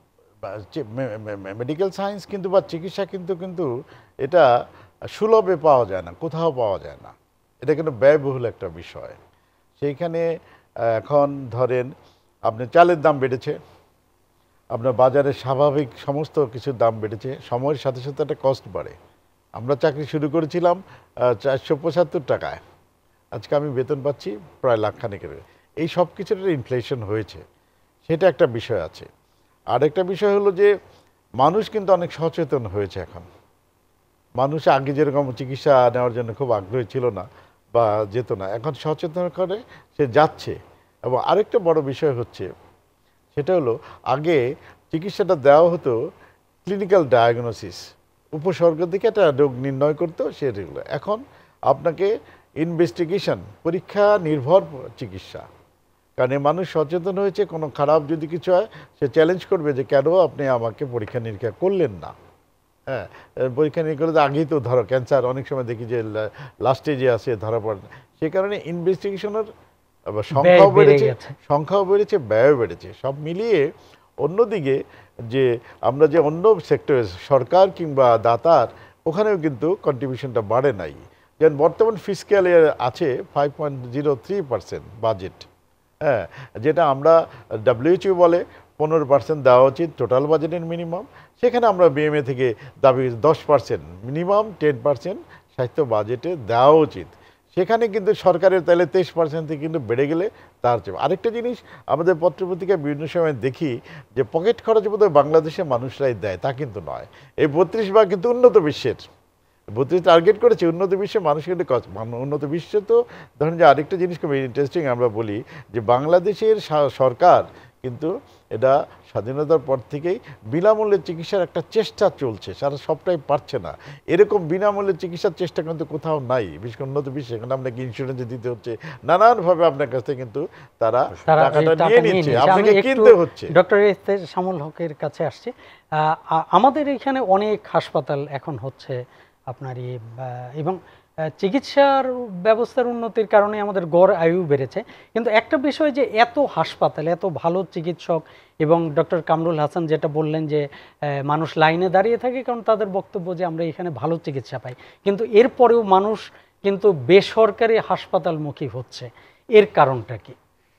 মেডিকেল সায়েন্স কিন্তু বা চিকিৎসা কিন্তু এটা সুলভে পাওয়া যায় না, কোথাও পাওয়া যায় না। এটা কিন্তু ব্যয়বহুল একটা বিষয়। সেইখানে এখন ধরেন আপনার চালের দাম বেড়েছে, আপনার বাজারে স্বাভাবিক সমস্ত কিছুর দাম বেড়েছে, সময়ের সাথে সাথে একটা কস্ট বাড়ে। আমরা চাকরি শুরু করেছিলাম 475 টাকায়, আজকে আমি বেতন পাচ্ছি প্রায় লাখখানেকের। এই সব কিছুর ইনফ্লেশন হয়েছে, সেটা একটা বিষয় আছে। আর একটা বিষয় হলো যে মানুষ কিন্তু অনেক সচেতন হয়েছে এখন। মানুষ আগে যেরকম চিকিৎসা নেওয়ার জন্য খুব আগ্রহী ছিল না বা যেত না, এখন সচেতন করে সে যাচ্ছে। এবং আরেকটা বড় বিষয় হচ্ছে, সেটা হলো আগে চিকিৎসাটা দেওয়া হতো ক্লিনিক্যাল ডায়াগনোসিস, উপসর্গ থেকে একটা রোগ নির্ণয় করতো সেগুলো। এখন আপনাকে ইনভেস্টিগেশন, পরীক্ষা নির্ভর চিকিৎসা, কারণ এই মানুষ সচেতন হয়েছে, কোনো খারাপ যদি কিছু হয় সে চ্যালেঞ্জ করবে যে কেন আপনি আমাকে পরীক্ষা নিরীক্ষা করলেন না। হ্যাঁ, পরীক্ষা নিরীক্ষা করলে আগেই তো ধরো ক্যান্সার অনেক সময় দেখি যে লাস্টে যে আছে ধরা পড়ে না। সে কারণে ইনভেস্টিগেশনের সংখ্যাও বেড়েছে, ব্যয়ও বেড়েছে। সব মিলিয়ে অন্যদিকে যে আমরা যে অন্য সেক্টরে সরকার কিংবা দাতার ওখানেও কিন্তু কন্ট্রিবিউশনটা বাড়ে নাই। যেমন বর্তমান ফিসক্যালে আছে 5.03% বাজেট, হ্যাঁ, যেটা আমরা WHO বলে 15% দেওয়া উচিত টোটাল বাজেটের মিনিমাম। সেখানে আমরা বিএমএ থেকে দাবি 10%, মিনিমাম 10% স্বাস্থ্য বাজেটে দেওয়া উচিত। সেখানে কিন্তু সরকারের তাহলে 23% থেকে কিন্তু বেড়ে গেলে তার চেয়ে। আরেকটা জিনিস আমাদের পত্রপত্রিকায় বিভিন্ন সময় দেখি যে পকেট খরচ বোধহয় বাংলাদেশের মানুষরাই দেয়, তা কিন্তু নয়। এই 32 ভাগ কিন্তু উন্নত বিশ্বের, 32 টার্গেট করেছে উন্নত বিশ্বের মানুষ কিন্তু উন্নত বিশ্ব। তো ধরেন যে আরেকটা জিনিস খুব ইন্টারেস্টিং আমরা বলি যে বাংলাদেশের সরকার কিন্তু এটা স্বাধীনতার পর থেকেই বিনামূল্যে চিকিৎসার একটা চেষ্টা চলছে, সারা সবটাই পারছে না। এরকম বিনামূল্যে চিকিৎসার চেষ্টা কিন্তু কোথাও নাই, বিশেষ করে উন্নত বিশ্বে। এখানে আপনাকে ইন্স্যুরেন্স দিতে হচ্ছে, নানানভাবে আপনার কাছ থেকে কিন্তু তারা টাকাটা নিয়ে নিচ্ছে, আপনাকে কিনতে হচ্ছে। ডক্টর শামুল হকের কাছে আসছে। আমাদের এখানে অনেক হাসপাতাল এখন হচ্ছে আপনার এবং চিকিৎসার ব্যবস্থার উন্নতির কারণে আমাদের গড় আয়ু বেড়েছে। কিন্তু একটা বিষয় যে এত হাসপাতাল, এত ভালো চিকিৎসক, এবং ডক্টর কামরুল হাসান যেটা বললেন যে মানুষ লাইনে দাঁড়িয়ে থাকে কারণ তাদের বক্তব্য যে আমরা এখানে ভালো চিকিৎসা পাই, কিন্তু এরপরেও মানুষ কিন্তু বেসরকারি হাসপাতালমুখী হচ্ছে, এর কারণটা কি?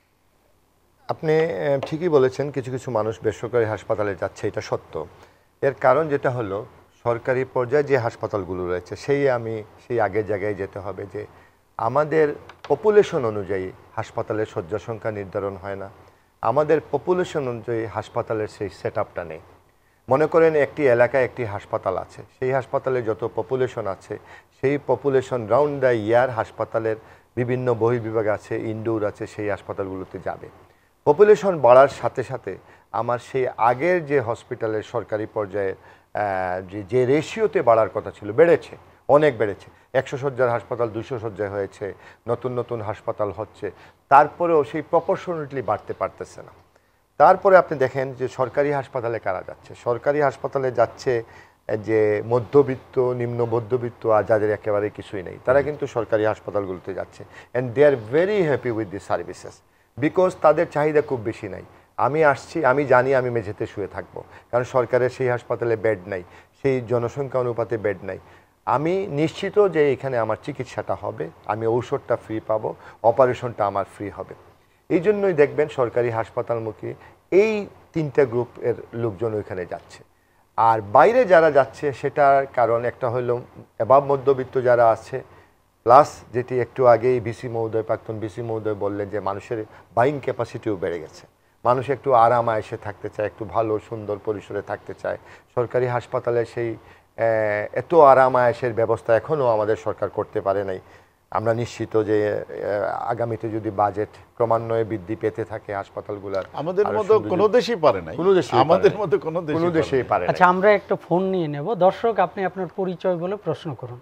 আপনি ঠিকই বলেছেন, কিছু কিছু মানুষ বেসরকারি হাসপাতালে যাচ্ছে, এটা সত্য। এর কারণ যেটা হলো সরকারি পর্যায়ে যে হাসপাতালগুলো রয়েছে সেই আগের জায়গায় যেতে হবে যে আমাদের পপুলেশন অনুযায়ী হাসপাতালের শয্যা সংখ্যা নির্ধারণ হয় না, আমাদের পপুলেশন অনুযায়ী হাসপাতালের সেই সেট আপটা নেই। মনে করেন একটি এলাকায় একটি হাসপাতাল আছে, সেই হাসপাতালে যত পপুলেশন আছে সেই পপুলেশন রাউন্ড দ্য ইয়ার হাসপাতালের বিভিন্ন বহির্বিভাগ আছে, ইনডোর আছে, সেই হাসপাতালগুলোতে যাবে। পপুলেশন বাড়ার সাথে সাথে আমার সেই আগের যে হসপিটালের সরকারি পর্যায়ে যে রেশিওতে বাড়ার কথা ছিল বেড়েছে, অনেক বেড়েছে। 100 শয্যার হাসপাতাল 200 শয্যায় হয়েছে, নতুন নতুন হাসপাতাল হচ্ছে, তারপরেও সেই প্রপোর্শনেটলি বাড়তে পারতেছে না। তারপরে আপনি দেখেন যে সরকারি হাসপাতালে কারা যাচ্ছে, সরকারি হাসপাতালে যাচ্ছে যে মধ্যবিত্ত, নিম্ন মধ্যবিত্ত আর যাদের একেবারে কিছুই নেই, তারা কিন্তু সরকারি হাসপাতালগুলোতে যাচ্ছে। And they are very happy with the services, because তাদের চাহিদা খুব বেশি নাই। আমি আসছি, আমি জানি আমি মেঝেতে শুয়ে থাকবো, কারণ সরকারের সেই হাসপাতালে বেড নাই, সেই জনসংখ্যা অনুপাতে বেড নাই। আমি নিশ্চিত যে এখানে আমার চিকিৎসাটা হবে, আমি ঔষধটা ফ্রি পাবো, অপারেশনটা আমার ফ্রি হবে। এই জন্যই দেখবেন সরকারি হাসপাতালমুখী এই 3টা গ্রুপের লোকজন ওইখানে যাচ্ছে। আর বাইরে যারা যাচ্ছে সেটার কারণ একটা হলো অ্যাবাভ মধ্যবিত্ত যারা আছে, প্লাস যেটি একটু আগেই প্রাক্তন ভিসি মহোদয় বললেন যে মানুষের বাইং ক্যাপাসিটিও বেড়ে গেছে, মানুষ একটু আরাম আয়েসে থাকতে চায়, একটু ভালো সুন্দর পরিসরে থাকতে চায়। সরকারি হাসপাতালে সেই এত আরাম আয়েসের ব্যবস্থা এখনও আমাদের সরকার করতে পারে নাই। আমরা নিশ্চিত যে আগামীতে যদি বাজেট ক্রমান্বয়ে বৃদ্ধি পেতে থাকে হাসপাতালগুলোর, আমাদের মতো কোনো দেশই পারে না, আমাদের মতো কোনো দেশই পারে না। আচ্ছা, আমরা একটা ফোন নিয়ে নেব। দর্শক, আপনি আপনার পরিচয় বলে প্রশ্ন করুন।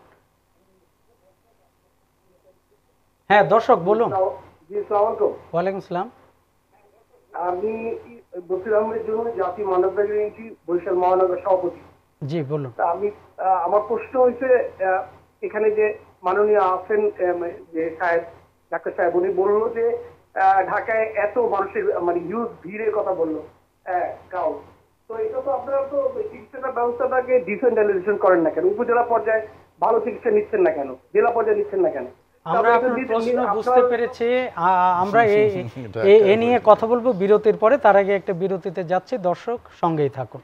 হ্যাঁ দর্শক বলুন। জি, আসসালামু আলাইকুম। ওয়ালাইকুম আসসালাম। আমি বসির আহমেদের জন্য জাতীয় মানবাধিকার ইউনিটি বরিশাল মহানগর সভাপতি। জি বলুন। আমি আমার প্রশ্ন হয়েছে, এখানে যে মাননীয় আছেন যে সাহেব, ডাক্তার সাহেব, উনি বললো যে ঢাকায় এত মানুষের মানে হিউজ ভিড়ের কথা বললো, গাও। তো এটা তো আপনারা তো চিকিৎসার ব্যবস্থাটাকে ডিসেন্ট্রালাইজেশন করেন না কেন? উপজেলা পর্যায়ে ভালো চিকিৎসা নিচ্ছেন না কেন? জেলা পর্যায়ে নিচ্ছেন না কেন? আমরা আপনার প্রশ্ন বুঝতে পেরেছি। আমরা এ নিয়ে কথা বলবো বিরতির পরে। তার আগে একটা বিরতিতে যাচ্ছি, দর্শক সঙ্গেই থাকুন।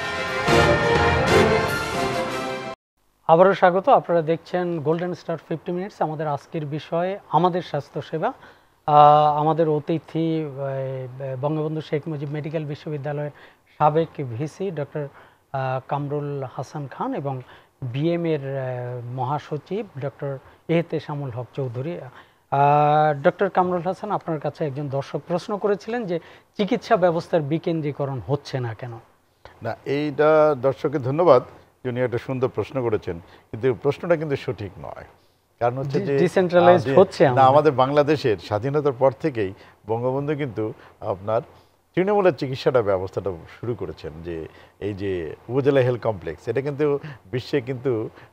আবারও স্বাগত। আপনারা দেখছেন গোল্ডেন স্টার 50 মিনিটস। আমাদের আজকের বিষয় আমাদের স্বাস্থ্যসেবা। আমাদের অতিথি বঙ্গবন্ধু শেখ মুজিব মেডিকেল বিশ্ববিদ্যালয়ের সাবেক ভিসি ডক্টর কামরুল হাসান খান এবং বিএমের মহাসচিব ডক্টর শামুল হক চৌধুরী। ডক্টর কামরুল হাসান, আপনার কাছে একজন দর্শক প্রশ্ন করেছিলেন যে চিকিৎসা ব্যবস্থার বিকেন্দ্রীকরণ হচ্ছে না কেন? না, এইটা দর্শকের ধন্যবাদ। উনি একটা সুন্দর প্রশ্ন করেছেন, কিন্তু প্রশ্নটা কিন্তু সঠিক নয়। কারণ হচ্ছে যে ডিসেন্ট্রালাইজড হচ্ছে না, আমাদের বাংলাদেশের স্বাধীনতার পর থেকেই বঙ্গবন্ধু কিন্তু আপনার তৃণমূলের চিকিৎসাটা ব্যবস্থাটা শুরু করেছেন, যে এই যে উপজেলা হেলথ কমপ্লেক্স, এটা কিন্তু বিশ্বে কিন্তু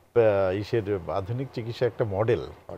ইসের আধুনিক চিকিৎসা একটা মডেল,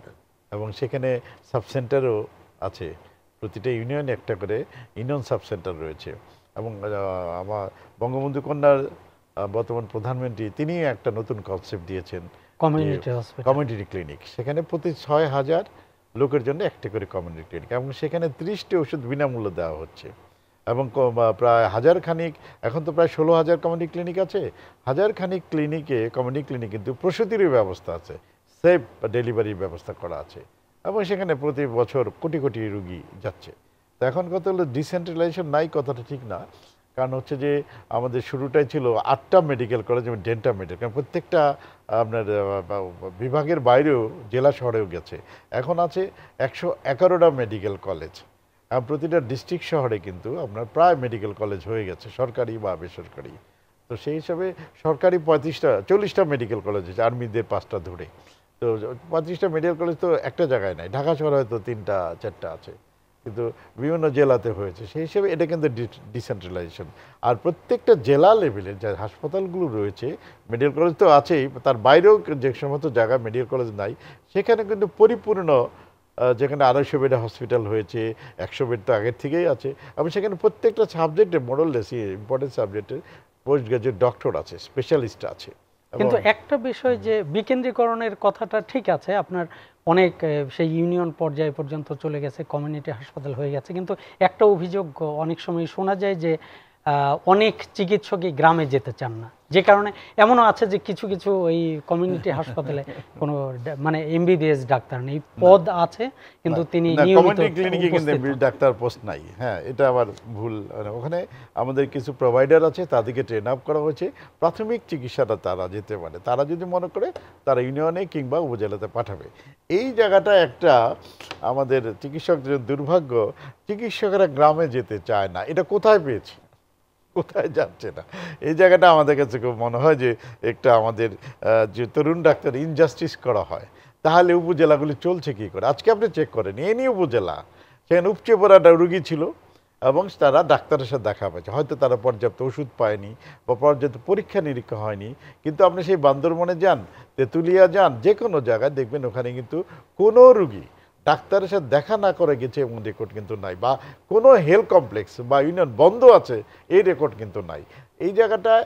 এবং সেখানে সাবসেন্টারও আছে, প্রতিটা ইউনিয়নে একটা করে ইউনিয়ন সাবসেন্টার রয়েছে। এবং আমার বঙ্গবন্ধু কন্যার বর্তমান প্রধানমন্ত্রী তিনি একটা নতুন কনসেপ্ট দিয়েছেন, কমিউনিটি হসপিটাল, কমিউনিটি ক্লিনিক। সেখানে প্রতি 6,000 লোকের জন্য একটা করে কমিউনিটি ক্লিনিক, এবং সেখানে 30টি ওষুধ বিনামূল্যে দেওয়া হচ্ছে। এবং প্রায় 1000 খানিক, এখন তো প্রায় 16,000 কমিউনিটি ক্লিনিক আছে, 1000 খানিক ক্লিনিকে, কমিউনিটি ক্লিনিক কিন্তু প্রসূতিরও ব্যবস্থা আছে, সেফ ডেলিভারির ব্যবস্থা করা আছে, এবং সেখানে প্রতি বছর কোটি কোটি রুগী যাচ্ছে। তো এখন কথা হলো ডিসেন্ট্রালাইজেশন নাই, কথাটা ঠিক না। কারণ হচ্ছে যে আমাদের শুরুটাই ছিল 8টা মেডিকেল কলেজ এবং ডেন্টাল মেডিকেল, কারণ প্রত্যেকটা আপনার বিভাগের বাইরেও জেলা শহরেও গেছে। এখন আছে 111টা মেডিকেল কলেজ, প্রতিটা ডিস্ট্রিক্ট শহরে কিন্তু আপনার প্রায় মেডিকেল কলেজ হয়ে গেছে, সরকারি বা বেসরকারি। তো সেই হিসাবে সরকারি 40টা মেডিকেল কলেজ আছে, আর্মিদের 5টা ধরে। তো 35টা মেডিকেল কলেজ তো একটা জায়গায় নাই, ঢাকা শহরে হয়তো 3টা 4টা আছে, কিন্তু বিভিন্ন জেলাতে হয়েছে। সেই হিসেবে এটা কিন্তু ডিসেন্ট্রালাইজেশন। আর প্রত্যেকটা জেলা লেভেলে যে হাসপাতালগুলো রয়েছে, মেডিকেল কলেজ তো আছেই, তার বাইরেও যে সমস্ত জায়গায় মেডিকেল কলেজ নাই, সেখানে কিন্তু পরিপূর্ণ, যেখানে 250 বেডের হসপিটাল হয়েছে, 100 বেড তো আগের থেকেই আছে, এবং সেখানে প্রত্যেকটা সাবজেক্টে মোরাললেস ইম্পর্টেন্ট সাবজেক্টে পোস্ট গ্রাজুয়েট ডক্টর আছে, স্পেশালিস্ট আছে। কিন্তু একটা বিষয় যে বিকেন্দ্রীকরণের কথাটা ঠিক আছে, আপনার অনেক সেই ইউনিয়ন পর্যায় পর্যন্ত চলে গেছে, কমিউনিটি হাসপাতাল হয়ে গেছে, কিন্তু একটা অভিযোগ অনেক সময় শোনা যায় যে অনেক চিকিৎসকই গ্রামে যেতে চান না, যে কারণে এমনও আছে যে কিছু কিছু ওই কমিউনিটি হাসপাতালে কোনো মানে এমবিবিএস ডাক্তার নেই, পদ আছে কিন্তু তিনি নিয়মিত ক্লিনিকে কিন্তু ডাক্তার পোস্ট নাই। হ্যাঁ, এটা আবার ভুল। ওখানে আমাদের কিছু প্রোভাইডার আছে, তাদেরকে ট্রেন আপ করা হয়েছে, প্রাথমিক চিকিৎসাটা তারা যেতে পারে, তারা যদি মনে করে তারা ইউনিয়নে কিংবা উপজেলাতে পাঠাবে। এই জায়গাটা একটা আমাদের চিকিৎসকদের দুর্ভাগ্য, চিকিৎসকরা গ্রামে যেতে চায় না। এটা কোথায় পেয়েছি, কোথায় যাচ্ছে না, এই জায়গাটা আমাদের কাছে খুব মনে হয় যে একটা আমাদের যে তরুণ ডাক্তার ইনজাস্টিস করা হয়। তাহলে উপজেলাগুলি চলছে কী করে? আজকে আপনি চেক করেন, এনি উপজেলা, সেখানে উপচে পড়া রুগী ছিল এবং তারা ডাক্তারের সাথে দেখা পেয়েছে, হয়তো তারা পর্যাপ্ত ওষুধ পায়নি বা পর্যাপ্ত পরীক্ষা নিরীক্ষা হয়নি। কিন্তু আপনি সেই বান্দরবনে যান, তেঁতুলিয়া যান, যে কোনো জায়গায় দেখবেন ওখানে কিন্তু কোনো রুগী ডাক্তারের সাথে দেখা না করে গেছে এমন রেকর্ড কিন্তু নাই, বা কোনো হেলথ কমপ্লেক্স বা ইউনিয়ন বন্ধ আছে এই রেকর্ড কিন্তু নাই। এই জায়গাটায়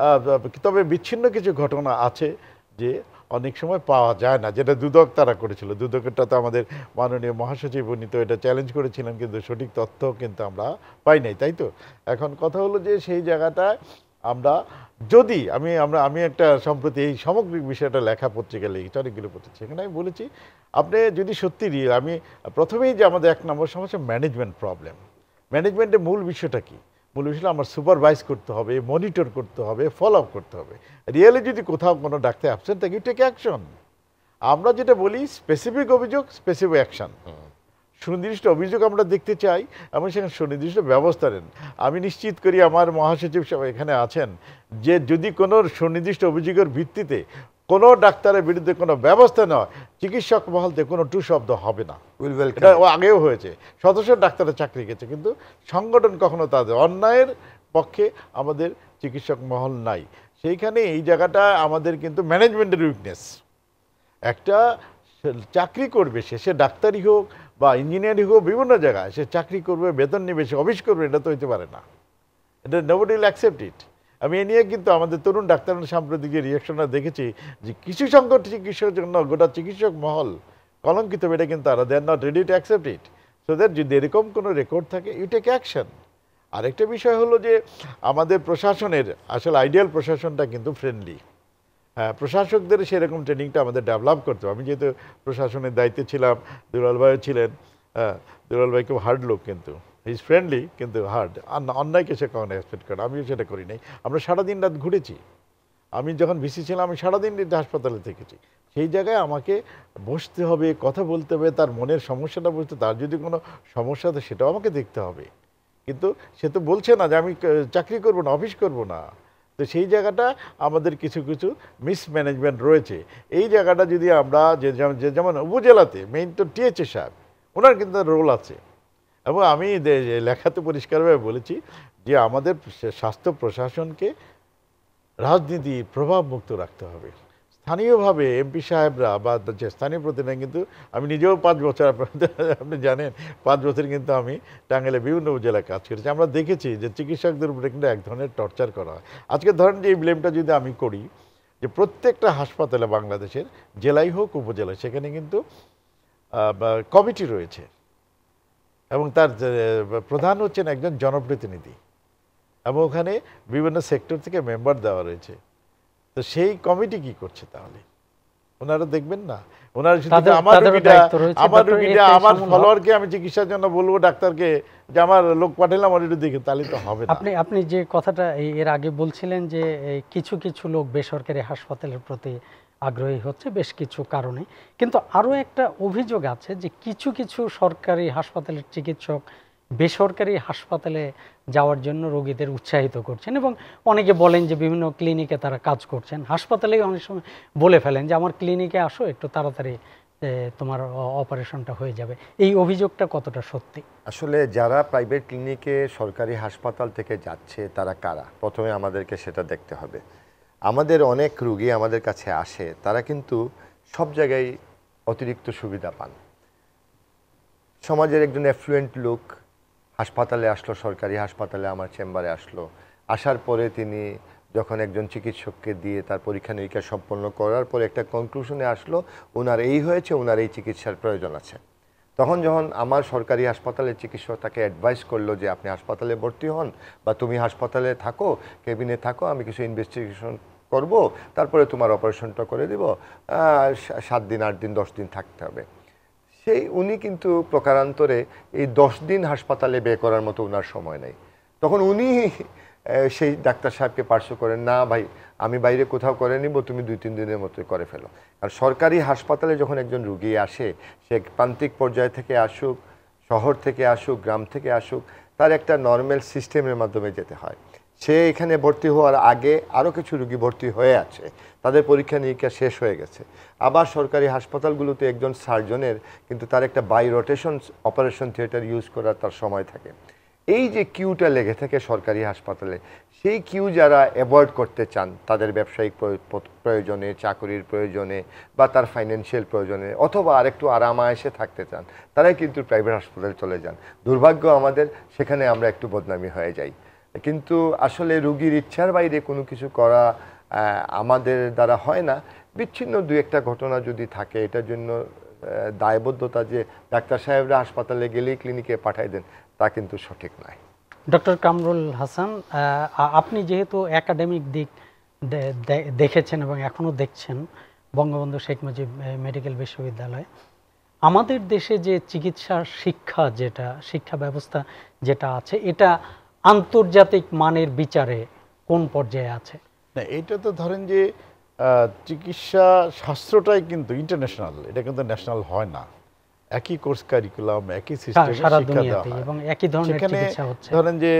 তবে বিচ্ছিন্ন কিছু ঘটনা আছে যে অনেক সময় পাওয়া যায় না, যেটা দুদক তারা করেছিল। দুদকেরটা তো আমাদের মাননীয় মহাসচিব উনি তো এটা চ্যালেঞ্জ করেছিলেন, কিন্তু সঠিক তথ্য কিন্তু আমরা পাই নাই, তাই তো? এখন কথা হলো যে সেই জায়গাটায় আমরা যদি আমি একটা সম্প্রতি এই সামগ্রিক বিষয়টা লেখা পত্রিকা লিখেছি, অনেকগুলো পত্রিকা, সেখানে আমি বলেছি আপনি যদি সত্যি আমি প্রথমেই যে আমাদের 1 নম্বর সমস্যা ম্যানেজমেন্ট প্রবলেম। ম্যানেজমেন্টের মূল বিষয়টা কি? মূল বিষয়টা আমার সুপারভাইজ করতে হবে, মনিটর করতে হবে, ফলো আপ করতে হবে। রিয়েলি যদি কোথাও কোনো ডাক্তার অ্যাবসেন্ট থাকে, ইউ টেক অ্যাকশন। আমরা যেটা বলি স্পেসিফিক অভিযোগ, স্পেসিফিক অ্যাকশন। সুনির্দিষ্ট অভিযোগ আমরা দেখতে চাই এবং সেখানে সুনির্দিষ্ট ব্যবস্থা নেন। আমি নিশ্চিত করি আমার মহাসচিব সব এখানে আছেন, যে যদি কোনো সুনির্দিষ্ট অভিযোগের ভিত্তিতে কোনো ডাক্তারের বিরুদ্ধে কোনো ব্যবস্থা নেওয়া, চিকিৎসক মহলতে কোনো টু শব্দ হবে না। এটা আগেও হয়েছে, সদস্য ডাক্তারের চাকরি গেছে, কিন্তু সংগঠন কখনো তাদের অন্যায়ের পক্ষে আমাদের চিকিৎসক মহল নাই। সেইখানে এই জায়গাটা আমাদের কিন্তু ম্যানেজমেন্টের উইকনেস। একটা চাকরি করবে সে ডাক্তারই হোক বা ইঞ্জিনিয়ারিং হোক, বিভিন্ন জায়গায় সে চাকরি করবে, বেতন নেবে, সে অফিস করবে, এটা তো হইতে পারে না। এটা নোবডি উইল অ্যাকসেপ্ট ইট। আমি এ নিয়ে কিন্তু আমাদের তরুণ ডাক্তারের সাম্প্রতিক রিয়াকশনটা দেখেছি যে কিছু সংখ্যক চিকিৎসকের জন্য গোটা চিকিৎসক মহল কলঙ্কিত, এটা কিন্তু তারা they are not ready to accept it. So that যদি এরকম কোনো রেকর্ড থাকে, ইউ টেক অ্যাকশন। আরেকটা বিষয় হলো যে আমাদের প্রশাসনের আসলে আইডিয়াল প্রশাসনটা কিন্তু ফ্রেন্ডলি। হ্যাঁ, প্রশাসকদের সেরকম ট্রেনিংটা আমাদের ডেভেলপ করতে হবে। আমি যেহেতু প্রশাসনের দায়িত্বে ছিলাম, দুলাল ভাইও ছিলেন। হ্যাঁ, দুলাল ভাই খুব হার্ড লোক, কিন্তু ইজ ফ্রেন্ডলি কিন্তু হার্ড। অন্যায়কে সে কখনো এক্সপেক্ট করে, আমিও সেটা করি নাই। আমরা সারাদিন রাত ঘুরেছি। আমি যখন ভিসি ছিলাম, আমি সারাদিন হাসপাতালে থেকেছি। সেই জায়গায় আমাকে বসতে হবে, কথা বলতে হবে, তার মনের সমস্যাটা বুঝতে, তার যদি কোনো সমস্যা থাকে সেটাও আমাকে দেখতে হবে। কিন্তু সে তো বলছে না যে আমি চাকরি করবো না, অফিস করবো না। তো সেই জায়গাটা আমাদের কিছু কিছু মিসম্যানেজমেন্ট রয়েছে। এই জায়গাটা যদি আমরা যেমন উপজেলাতে মেইন তো টিএচএ সাহেব, ওনার কিন্তু রোল আছে, এবং আমি লেখাতে পরিষ্কারভাবে বলেছি যে আমাদের স্বাস্থ্য প্রশাসনকে রাজনীতি প্রভাব মুক্ত রাখতে হবে। স্থানীয়ভাবে এমপি সাহেবরা বা যে স্থানীয় প্রতিনিধি, কিন্তু আমি নিজেও 5 বছর আপনি জানেন 5 বছর কিন্তু আমি টাঙ্গাইলে বিভিন্ন উপজেলায় কাজ করেছি। আমরা দেখেছি যে চিকিৎসকদের উপরে কিন্তু এক ধরনের টর্চার করা হয়। আজকে ধরেন যে এই ব্লেমটা যদি আমি করি, যে প্রত্যেকটা হাসপাতালে বাংলাদেশের জেলায় হোক উপজেলায়, সেখানে কিন্তু কমিটি রয়েছে এবং তার প্রধান হচ্ছেন একজন জনপ্রতিনিধি, এবং ওখানে বিভিন্ন সেক্টর থেকে মেম্বার দেওয়া রয়েছে। তো সেই কমিটি কি করছে তাহলে? ওনারা দেখবেন না? ওনারা শুধু আমার রুগীটা আমার ফলোয়ারকে আমি চিকিৎসার জন্য বলবো ডাক্তারকে যে আমার লোক পাঠালাম আমার একটু দেখে, তাহলে তো হবে না। আপনি যে কথাটা এর আগে বলছিলেন যে কিছু কিছু লোক বেসরকারি হাসপাতালের প্রতি আগ্রহী হচ্ছে বেশ কিছু কারণে, কিন্তু আরও একটা অভিযোগ আছে যে কিছু কিছু সরকারি হাসপাতালের চিকিৎসক বেসরকারি হাসপাতালে যাওয়ার জন্য রোগীদের উৎসাহিত করছেন, এবং অনেকে বলেন যে বিভিন্ন ক্লিনিকে তারা কাজ করছেন। হাসপাতালেই অনেক সময় বলে ফেলেন যে আমার ক্লিনিকে আসো, একটু তাড়াতাড়ি তোমার অপারেশনটা হয়ে যাবে। এই অভিযোগটা কতটা সত্যি? আসলে যারা প্রাইভেট ক্লিনিকে সরকারি হাসপাতাল থেকে যাচ্ছে তারা কারা, প্রথমে আমাদেরকে সেটা দেখতে হবে। আমাদের অনেক রুগী আমাদের কাছে আসে, তারা কিন্তু সব জায়গায় অতিরিক্ত সুবিধা পান। সমাজের একজন অ্যাফ্লুয়েন্ট লোক হাসপাতালে আসলো, সরকারি হাসপাতালে আমার চেম্বারে আসলো, আসার পরে তিনি যখন একজন চিকিৎসককে দিয়ে তার পরীক্ষা নিরীক্ষা সম্পন্ন করার পরে একটা কনক্লুশনে আসলো ওনার এই হয়েছে, ওনার এই চিকিৎসার প্রয়োজন আছে, তখন যখন আমার সরকারি হাসপাতালের চিকিৎসক তাকে অ্যাডভাইস করলো যে আপনি হাসপাতালে ভর্তি হন বা তুমি হাসপাতালে থাকো, কেবিনে থাকো, আমি কিছু ইনভেস্টিগেশন করব, তারপরে তোমার অপারেশনটা করে দিব, 7 দিন 8 দিন 10 দিন থাকতে হবে, সেই উনি কিন্তু প্রকারান্তরে এই 10 দিন হাসপাতালে বে করার মতো ওনার সময় নেই। তখন উনি সেই ডাক্তার সাহেবকে পার্শ্ব করেন, না ভাই আমি বাইরে কোথাও করে নিব, তুমি 2-3 দিনের মতো করে ফেলো। আর সরকারি হাসপাতালে যখন একজন রুগী আসে, সে প্রান্তিক পর্যায় থেকে আসুক, শহর থেকে আসুক, গ্রাম থেকে আসুক, তার একটা নর্মাল সিস্টেমের মাধ্যমে যেতে হয়। সে এখানে ভর্তি হওয়ার আগে আরও কিছু রুগী ভর্তি হয়ে আছে, তাদের পরীক্ষা নিরীক্ষা শেষ হয়ে গেছে। আবার সরকারি হাসপাতালগুলোতে একজন সার্জনের কিন্তু তার একটা by rotation operation theatre use করার তার সময় থাকে। এই যে কিউটা লেগে থাকে সরকারি হাসপাতালে, সেই কিউ যারা অ্যাভয়েড করতে চান তাদের ব্যবসায়িক প্রয়োজনে, চাকরির প্রয়োজনে বা তার ফাইন্যান্সিয়াল প্রয়োজনে, অথবা আরেকটু আরামায়েশে থাকতে চান, তারাই কিন্তু প্রাইভেট হাসপাতালে চলে যান। দুর্ভাগ্য আমাদের, সেখানে আমরা একটু বদনামি হয়ে যাই। কিন্তু আসলে রুগীর ইচ্ছার বাইরে কোনো কিছু করা আমাদের দ্বারা হয় না। বিচ্ছিন্ন 2-1টা ঘটনা যদি থাকে, এটার জন্য দায়বদ্ধতা যে ডাক্তার সাহেবরা হাসপাতালে গেলেই ক্লিনিকে পাঠাই দেন, তা কিন্তু সঠিক নয়। ডক্টর কামরুল হাসান, আপনি যেহেতু একাডেমিক দিক দেখেছেন এবং এখনও দেখছেন বঙ্গবন্ধু শেখ মুজিব মেডিকেল বিশ্ববিদ্যালয়, আমাদের দেশে যে চিকিৎসা শিক্ষা ব্যবস্থা যেটা আছে, এটা আন্তর্জাতিক মানের বিচারে কোন পর্যায়ে আছে? না, এটা তো ধরেন যে চিকিৎসা শাস্ত্রটাই কিন্তু ইন্টারন্যাশনাল, এটা কিন্তু ন্যাশনাল হয় না। একই কোর্স কারিকুলাম, একই সিস্টেমে শিক্ষা দেওয়া হয় এবং একই ধরনের চিকিৎসা হচ্ছে। ধরেন যে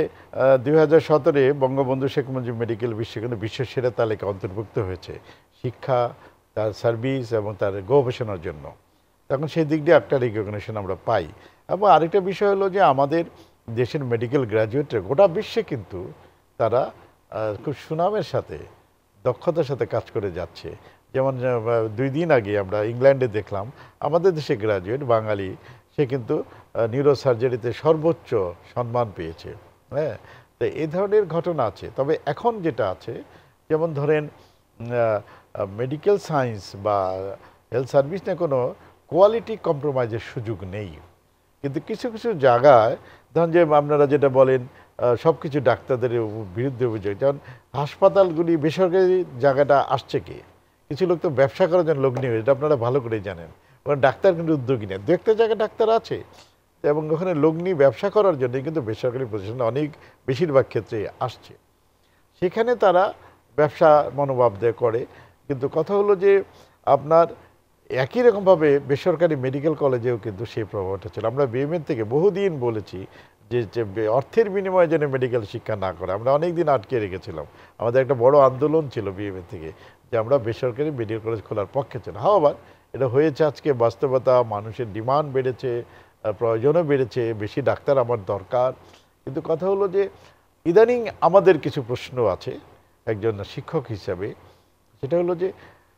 2017-এ বঙ্গবন্ধু শেখ মুজিব মেডিকেল বিশ্ববিদ্যালয় বিশ্ব সেরা তালিকা অন্তর্ভুক্ত হয়েছে শিক্ষা, তার সার্ভিস এবং তার গবেষণার জন্য। তখন সেই দিক দিয়ে একটা রিকগনিশন আমরা পাই। এবং আরেকটা বিষয় হলো যে আমাদের দেশের মেডিকেল গ্র্যাজুয়েটরা গোটা বিশ্বে কিন্তু তারা খুব সুনামের সাথে, দক্ষতার সাথে কাজ করে যাচ্ছে। যেমন 2 দিন আগে আমরা ইংল্যান্ডে দেখলাম আমাদের দেশে গ্র্যাজুয়েট বাঙালি, সে কিন্তু নিউরোসার্জারিতে সর্বোচ্চ সম্মান পেয়েছে। হ্যাঁ, তো এই ধরনের ঘটনা আছে। তবে এখন যেটা আছে, যেমন ধরেন মেডিকেল সায়েন্স বা হেলথ সার্ভিস নিয়ে কোনো কোয়ালিটি কম্প্রোমাইজের সুযোগ নেই। কিন্তু কিছু কিছু জায়গায় ধরেন যে আপনারা যেটা বলেন সব কিছু ডাক্তারদের বিরুদ্ধে অভিযোগ, যেমন হাসপাতালগুলি বেসরকারি জায়গাটা আসছে কি, কিছু লোক তো ব্যবসা করার জন্য লোক নিয়ে, এটা আপনারা ভালো করেই জানেন। ওখানে ডাক্তার কিন্তু উদ্যোগী নেই, 2-একটা জায়গায় ডাক্তার আছে এবং ওখানে লোক নিয়ে ব্যবসা করার জন্য কিন্তু বেসরকারি প্রতিষ্ঠানে অনেক বেশিরভাগ ক্ষেত্রে আসছে। সেখানে তারা ব্যবসা মনোভাব দিয়ে করে। কিন্তু কথা হলো যে আপনার একই রকমভাবে বেসরকারি মেডিকেল কলেজেও কিন্তু সেই প্রভাবটা ছিল। আমরা বিএমএন থেকে বহুদিন বলেছি যে অর্থের বিনিময়ে যেন মেডিকেল শিক্ষা না করে। আমরা অনেক দিন আটকে রেখেছিলাম, আমাদের একটা বড় আন্দোলন ছিল বিএমএ থেকে যে আমরা বেসরকারি মেডিকেল কলেজ খোলার পক্ষে ছিল। হাওয়ার এটা হয়েছে আজকে বাস্তবতা, মানুষের ডিমান্ড বেড়েছে, প্রয়োজনও বেড়েছে, বেশি ডাক্তার আমার দরকার। কিন্তু কথা হলো যে ইদানিং আমাদের কিছু প্রশ্ন আছে একজন শিক্ষক হিসাবে, সেটা হলো যে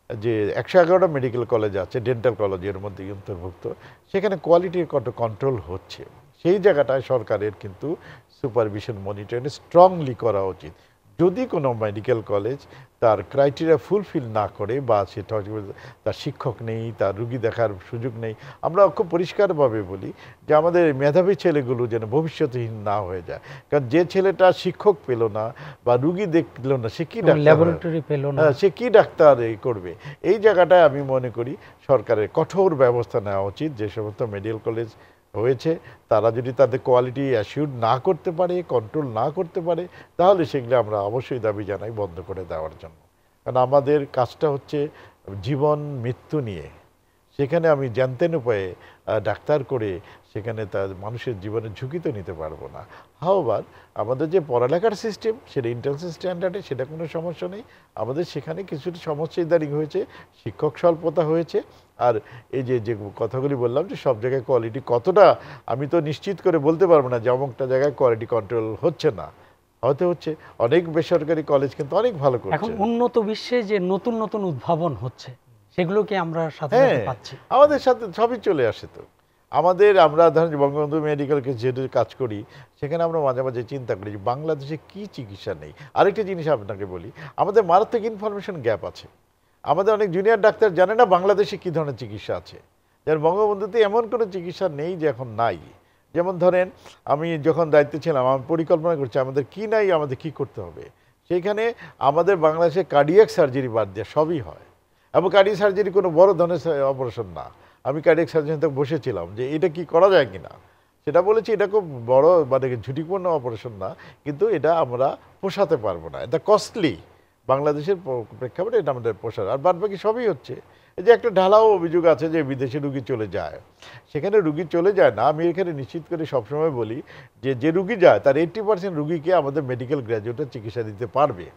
111টা মেডিকেল কলেজ আছে, ডেন্টাল কলেজের মধ্যে অন্তর্ভুক্ত, সেখানে কোয়ালিটির কত কন্ট্রোল হচ্ছে, সেই জায়গাটায় সরকারের কিন্তু সুপারভিশন মনিটরিং স্ট্রংলি করা উচিত। যদি কোনো মেডিকেল কলেজ তার ক্রাইটেরিয়া ফুলফিল না করে বা সেটা তার শিক্ষক নেই, তার রুগী দেখার সুযোগ নেই, আমরা খুব পরিষ্কারভাবে বলি যে আমাদের মেধাবী ছেলেগুলো যেন ভবিষ্যৎহীন না হয়ে যায়। কারণ যে ছেলেটা শিক্ষক পেল না বা রুগী দেখল না, সে কি ল্যাবরেটরি পেল না, সে কি ডাক্তার করবে? এই জায়গাটায় আমি মনে করি সরকারের কঠোর ব্যবস্থা নেওয়া উচিত। যে সমস্ত মেডিকেল কলেজ হয়েছে তারা যদি তাদের কোয়ালিটি অ্যাসিউর না করতে পারে, কন্ট্রোল না করতে পারে, তাহলে সেগুলো আমরা অবশ্যই দাবি জানাই বন্ধ করে দেওয়ার জন্য। কারণ আমাদের কাজটা হচ্ছে জীবন মৃত্যু নিয়ে, সেখানে আমি জানতেন উপায়ে ডাক্তার করে সেখানে তার মানুষের জীবনের ঝুঁকি তো নিতে পারবো না। হাওবার আমাদের যে পড়ালেখার সিস্টেম সেটা ইন্টারন্যাশনাল স্ট্যান্ডার্ডে, সেটা কোনো সমস্যা নেই। আমাদের সেখানে কিছুটা সমস্যা ইদারিং হয়েছে, শিক্ষক স্বল্পতা হয়েছে। আর এই যে কথাগুলি বললাম যে সব জায়গায় কোয়ালিটি কতটা, আমি তো নিশ্চিত করে বলতে পারবো না যে অমুকটা জায়গায় কোয়ালিটি কন্ট্রোল হচ্ছে না, হয়তো হচ্ছে। অনেক বেসরকারি কলেজ কিন্তু অনেক ভালো করছে। এখন উন্নত বিশ্বে যে নতুন নতুন উদ্ভাবন হচ্ছে সেগুলোকে আমরা সাথে পাচ্ছি, আমাদের সাথে সবই চলে আসে। তো আমরা ধরেন বঙ্গবন্ধু মেডিকেলকে যেহেতু কাজ করি, সেখানে আমরা মাঝে মাঝে চিন্তা করি যে বাংলাদেশে কি চিকিৎসা নেই। আরেকটা জিনিস আপনাকে বলি, আমাদের মারাত্মক ইনফরমেশন গ্যাপ আছে। আমাদের অনেক জুনিয়র ডাক্তার জানে না বাংলাদেশে কি ধরনের চিকিৎসা আছে। যেমন বঙ্গবন্ধুতে এমন কোনো চিকিৎসা নেই যে এখন নাই। যেমন ধরেন আমি যখন দায়িত্বে ছিলাম, আমি পরিকল্পনা করছি আমাদের কি নাই, আমাদের কি করতে হবে। সেইখানে আমাদের বাংলাদেশে কার্ডিয়াক সার্জারি বাদ দিয়ে সবই হয়, এবং কার্ডিয়াক সার্জারি কোনো বড় ধরনের অপারেশন না। আমি কার্ডিয়াক সার্জারিতে বসেছিলাম যে এটা কি করা যায় কিনা, সেটা বলেছি এটা খুব বড় মানে ঝুঁকিপূর্ণ অপারেশন না, কিন্তু এটা আমরা পোষাতে পারবো না, এটা কস্টলি। বাংলাদেশের প্রেক্ষাপটে এটা আমাদের পোষার, আর বাদ বাকি সবই হচ্ছে। এই যে একটা ঢালাও অভিযোগ আছে যে বিদেশে রুগী চলে যায়, সেখানে রুগী চলে যায় না। আমি এখানে নিশ্চিত করে সবসময় বলি যে রুগী যায় তার 80% রুগীকে আমাদের মেডিকেল গ্র্যাজুয়েটের চিকিৎসা দিতে পারবে।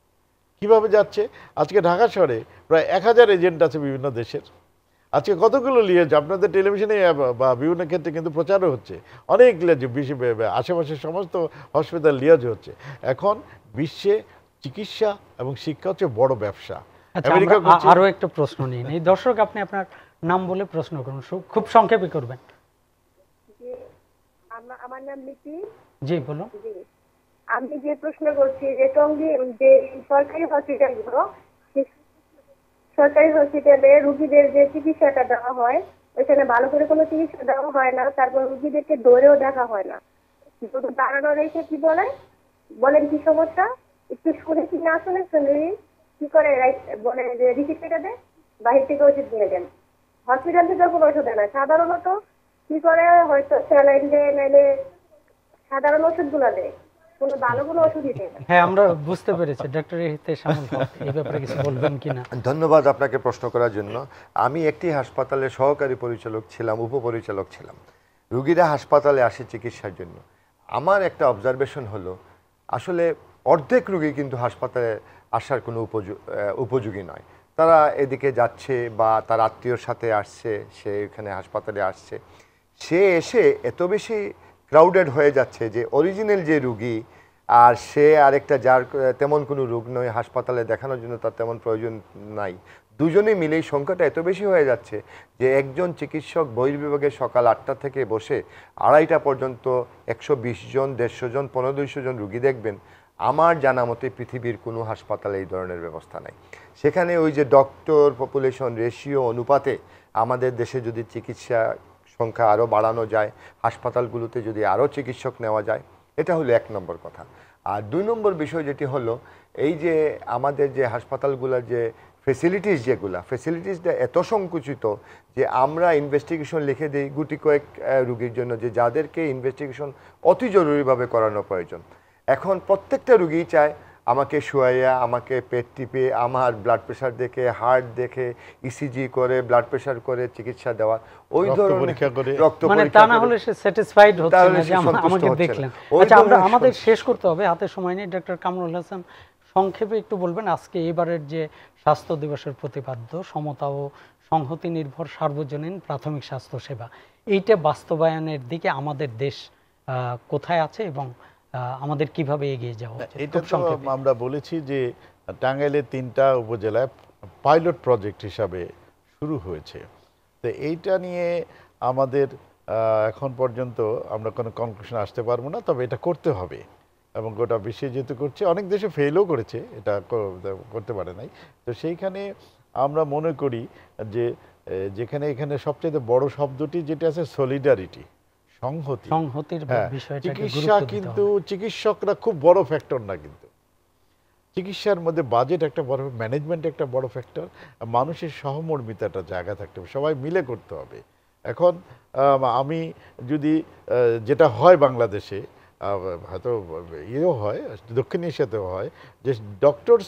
কিভাবে যাচ্ছে? আজকে ঢাকা শহরে প্রায় 1000 এজেন্ট আছে বিভিন্ন দেশের। আজকে কতগুলো লিয়েজ আপনাদের টেলিভিশনে বা বিভিন্ন ক্ষেত্রে কিন্তু প্রচারও হচ্ছে, অনেক লিয়েজ আশেপাশের সমস্ত হসপিটাল লিয়েজ হচ্ছে। এখন বিশ্বে চিকিৎসা এবং শিক্ষা হচ্ছে বড় ব্যবসা। আরো একটা প্রশ্ন নিয়ে এই দর্শক, আপনি আপনার নাম বলে প্রশ্ন করুন, খুব সংক্ষেপে করবেন। আমার নাম লিপি। জি বলুন। আমি যে প্রশ্ন করছি যে টঙ্গী যে সরকারি হসপিটালগুলো, সরকারি হসপিটালে রুগীদের যে চিকিৎসাটা দেওয়া হয় ওইখানে ভালো করে কোনো চিকিৎসা দেওয়া হয় না, তারপর রুগীদেরকে ধরেও দেখা হয় না, শুধু দাঁড়ানো রেখে কি বলেন কি সমস্যা একটু শুনে কি না শুনে শুনে কি করে বলে যে রিসিপ্ট কেটে দেয়, বাহির থেকে ওষুধ দিয়ে দেন। হসপিটাল থেকে কোনো ওষুধ দেয় না, সাধারণত কি করে হয়তো স্যালাইন দেয়, নাইলে সাধারণ ওষুধগুলো দেয়, কোনো ভালো কোনো ওষুধই দেয় না। হ্যাঁ, আমরা বুঝতে পেরেছি। ডক্টর ইহতেশামুল হক এই ব্যাপারে কিছু বলবেন কিনা? ধন্যবাদ আপনাকে প্রশ্ন করার জন্য। আমি একটি হাসপাতালের সহকারী পরিচালক ছিলাম, উপপরিচালক ছিলাম। রুগীরা হাসপাতালে আসে চিকিৎসার জন্য। আমার একটা অবজারভেশন হলো আসলে অর্ধেক রুগী কিন্তু হাসপাতালে আসার কোনো উপযোগী নয়। তারা এদিকে যাচ্ছে বা তার আত্মীয়র সাথে আসছে, সে এখানে হাসপাতালে আসছে, সে এসে এত বেশি ক্রাউডেড হয়ে যাচ্ছে যে অরিজিনাল যে রুগী আর সে আরেকটা যার তেমন কোনো রোগ নয়, হাসপাতালে দেখানোর জন্য তার তেমন প্রয়োজন নাই, দুজনেই মিলেই সংখ্যাটা এত বেশি হয়ে যাচ্ছে যে একজন চিকিৎসক বহির্বিভাগে সকাল 8টা থেকে বসে 2:30টা পর্যন্ত 120 জন, 150 জন, 1500 জন রুগী দেখবেন। আমার জানা মতে পৃথিবীর কোনো হাসপাতালে এই ধরনের ব্যবস্থা নাই। সেখানে ওই যে ডক্টর পপুলেশন রেশিও অনুপাতে আমাদের দেশে যদি চিকিৎসা সংখ্যা আরও বাড়ানো যায়, হাসপাতালগুলোতে যদি আরও চিকিৎসক নেওয়া যায়, এটা হলো 1 নম্বর কথা। আর 2 নম্বর বিষয় যেটি হলো এই যে আমাদের যে হাসপাতালগুলোর যে ফেসিলিটিসটা এত সংকুচিত যে আমরা ইনভেস্টিগেশন লিখে দিই গুটি কয়েক রুগীর জন্য, যে যাদেরকে ইনভেস্টিগেশন অতি জরুরিভাবে করানো প্রয়োজন। এখন প্রত্যেকটা রুগী চায় আমাকে শুয়াইয়া আমাকে পেট টিপে আমার ব্লাড প্রেশার দেখে হার্ট দেখে ইসিজি করে ব্লাড প্রেশার করে চিকিৎসা দেওয়া ওই রক্ত ধরনের পরীক্ষা করে রক্ত মানে পরীক্ষা তা না করে হলে সে স্যাটিসফাইড হচ্ছে তাহলে না সে যে সন্তুষ্ট আমাকে হচ্ছে না। দেখলেন। ওই আচ্ছা আমরা ধরনের আমাদের শেষ করতে হবে, হাতে সময় নেই। ডক্টর কামরুল হাসান, সংক্ষেপে একটু বলবেন আজকে এবারের যে স্বাস্থ্য দিবসের প্রতিপাদ্য সমতা ও সংহতি নির্ভর সার্বজনীন প্রাথমিক স্বাস্থ্য সেবা, এইটা বাস্তবায়নের দিকে আমাদের দেশ কোথায় আছে এবং আমাদের কিভাবে এগিয়ে যাওয়া উচিত? এটা খুব তো সংক্ষেপে। আমরা বলেছি যে টাঙ্গাইলের 3টা উপজেলায় পাইলট প্রজেক্ট হিসাবে শুরু হয়েছে। তো এইটা নিয়ে আমাদের এখন পর্যন্ত আমরা কোনো কনক্লুশন আসতে পারবো না, তবে এটা করতে হবে। এবং গোটা বিশ্বে যেহেতু করছে, অনেক দেশে ফেলও করেছে, এটা করতে পারে নাই। তো সেইখানে আমরা মনে করি যে এখানে সবচেয়ে বড় শব্দটি যেটা আছে সলিডারিটি, সংহতি। সংহতির বিষয়টাকে চিকিৎসা কিন্তু চিকিৎসকরা খুব বড় ফ্যাক্টর না, কিন্তু চিকিৎসার মধ্যে বাজেট একটা বড়, ম্যানেজমেন্ট একটা বড় ফ্যাক্টর, মানুষের সহমর্মিতাটা জায়গা থাকতে হবে, সবাই মিলে করতে হবে। এখন আমি যদি যেটা হয় বাংলাদেশে, হয়তো ইয়েও হয়, দক্ষিণ এশিয়াতেও হয়, যে ডক্টরস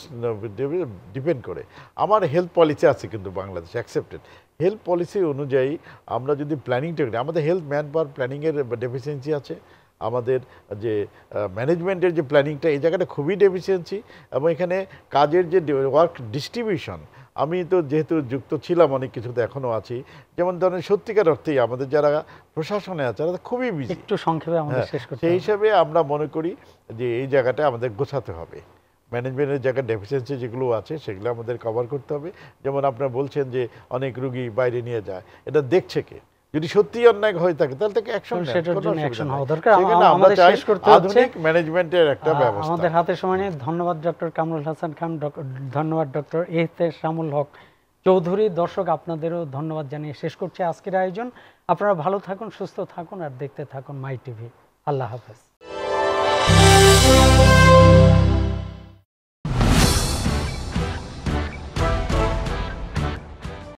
ডিপেন্ড করে। আমার হেলথ পলিসি আছে কিন্তু বাংলাদেশে অ্যাকসেপ্টেড হেলথ পলিসি অনুযায়ী আমরা যদি প্ল্যানিংটা করি, আমাদের হেলথ ম্যান পাওয়ার প্ল্যানিংয়ের ডেফিসিয়েন্সি আছে, আমাদের যে ম্যানেজমেন্টের যে প্ল্যানিংটা এই জায়গাটা খুবই ডেফিসিয়েন্সি। এবং এখানে কাজের যে ওয়ার্ক ডিস্ট্রিবিউশন, আমি তো যেহেতু যুক্ত ছিলাম অনেক কিছুতে, এখনও আছি, যেমন ধরেন সত্যিকার অর্থেই আমাদের যারা প্রশাসনে আছে তারা খুবই বিজি। একটু সংক্ষেপে আমাদের শেষ করতে হবে। সেই হিসাবে আমরা মনে করি যে এই জায়গাটা আমাদের গোছাতে হবে, ম্যানেজমেন্টের জায়গায় ডেফিসিয়েন্সি যেগুলো আছে সেগুলো আমাদের কভার করতে হবে। যেমন আপনারা বলছেন যে অনেক রুগী বাইরে নিয়ে যায়, এটা দেখছে কে? যদি সত্যি অন্যায় হয়ে থাকে তাহলে তাকে অ্যাকশন নেওয়া, সেটার জন্য অ্যাকশন হওয়া দরকার। আমরা আমাদের চাই শেষ করতে হচ্ছে, আধুনিক ম্যানেজমেন্টের একটা ব্যবস্থা। আমাদের হাতে সময় নেই। ধন্যবাদ ডক্টর কামরুল হাসান খান, ধন্যবাদ ডক্টর এহতেশামুল হক চৌধুরী। দর্শক আপনাদেরও ধন্যবাদ জানিয়ে শেষ করছি আজকের আয়োজন। আপনারা ভালো থাকুন, সুস্থ থাকুন আর দেখতে থাকুন মাই টিভি। আল্লাহ হাফেজ।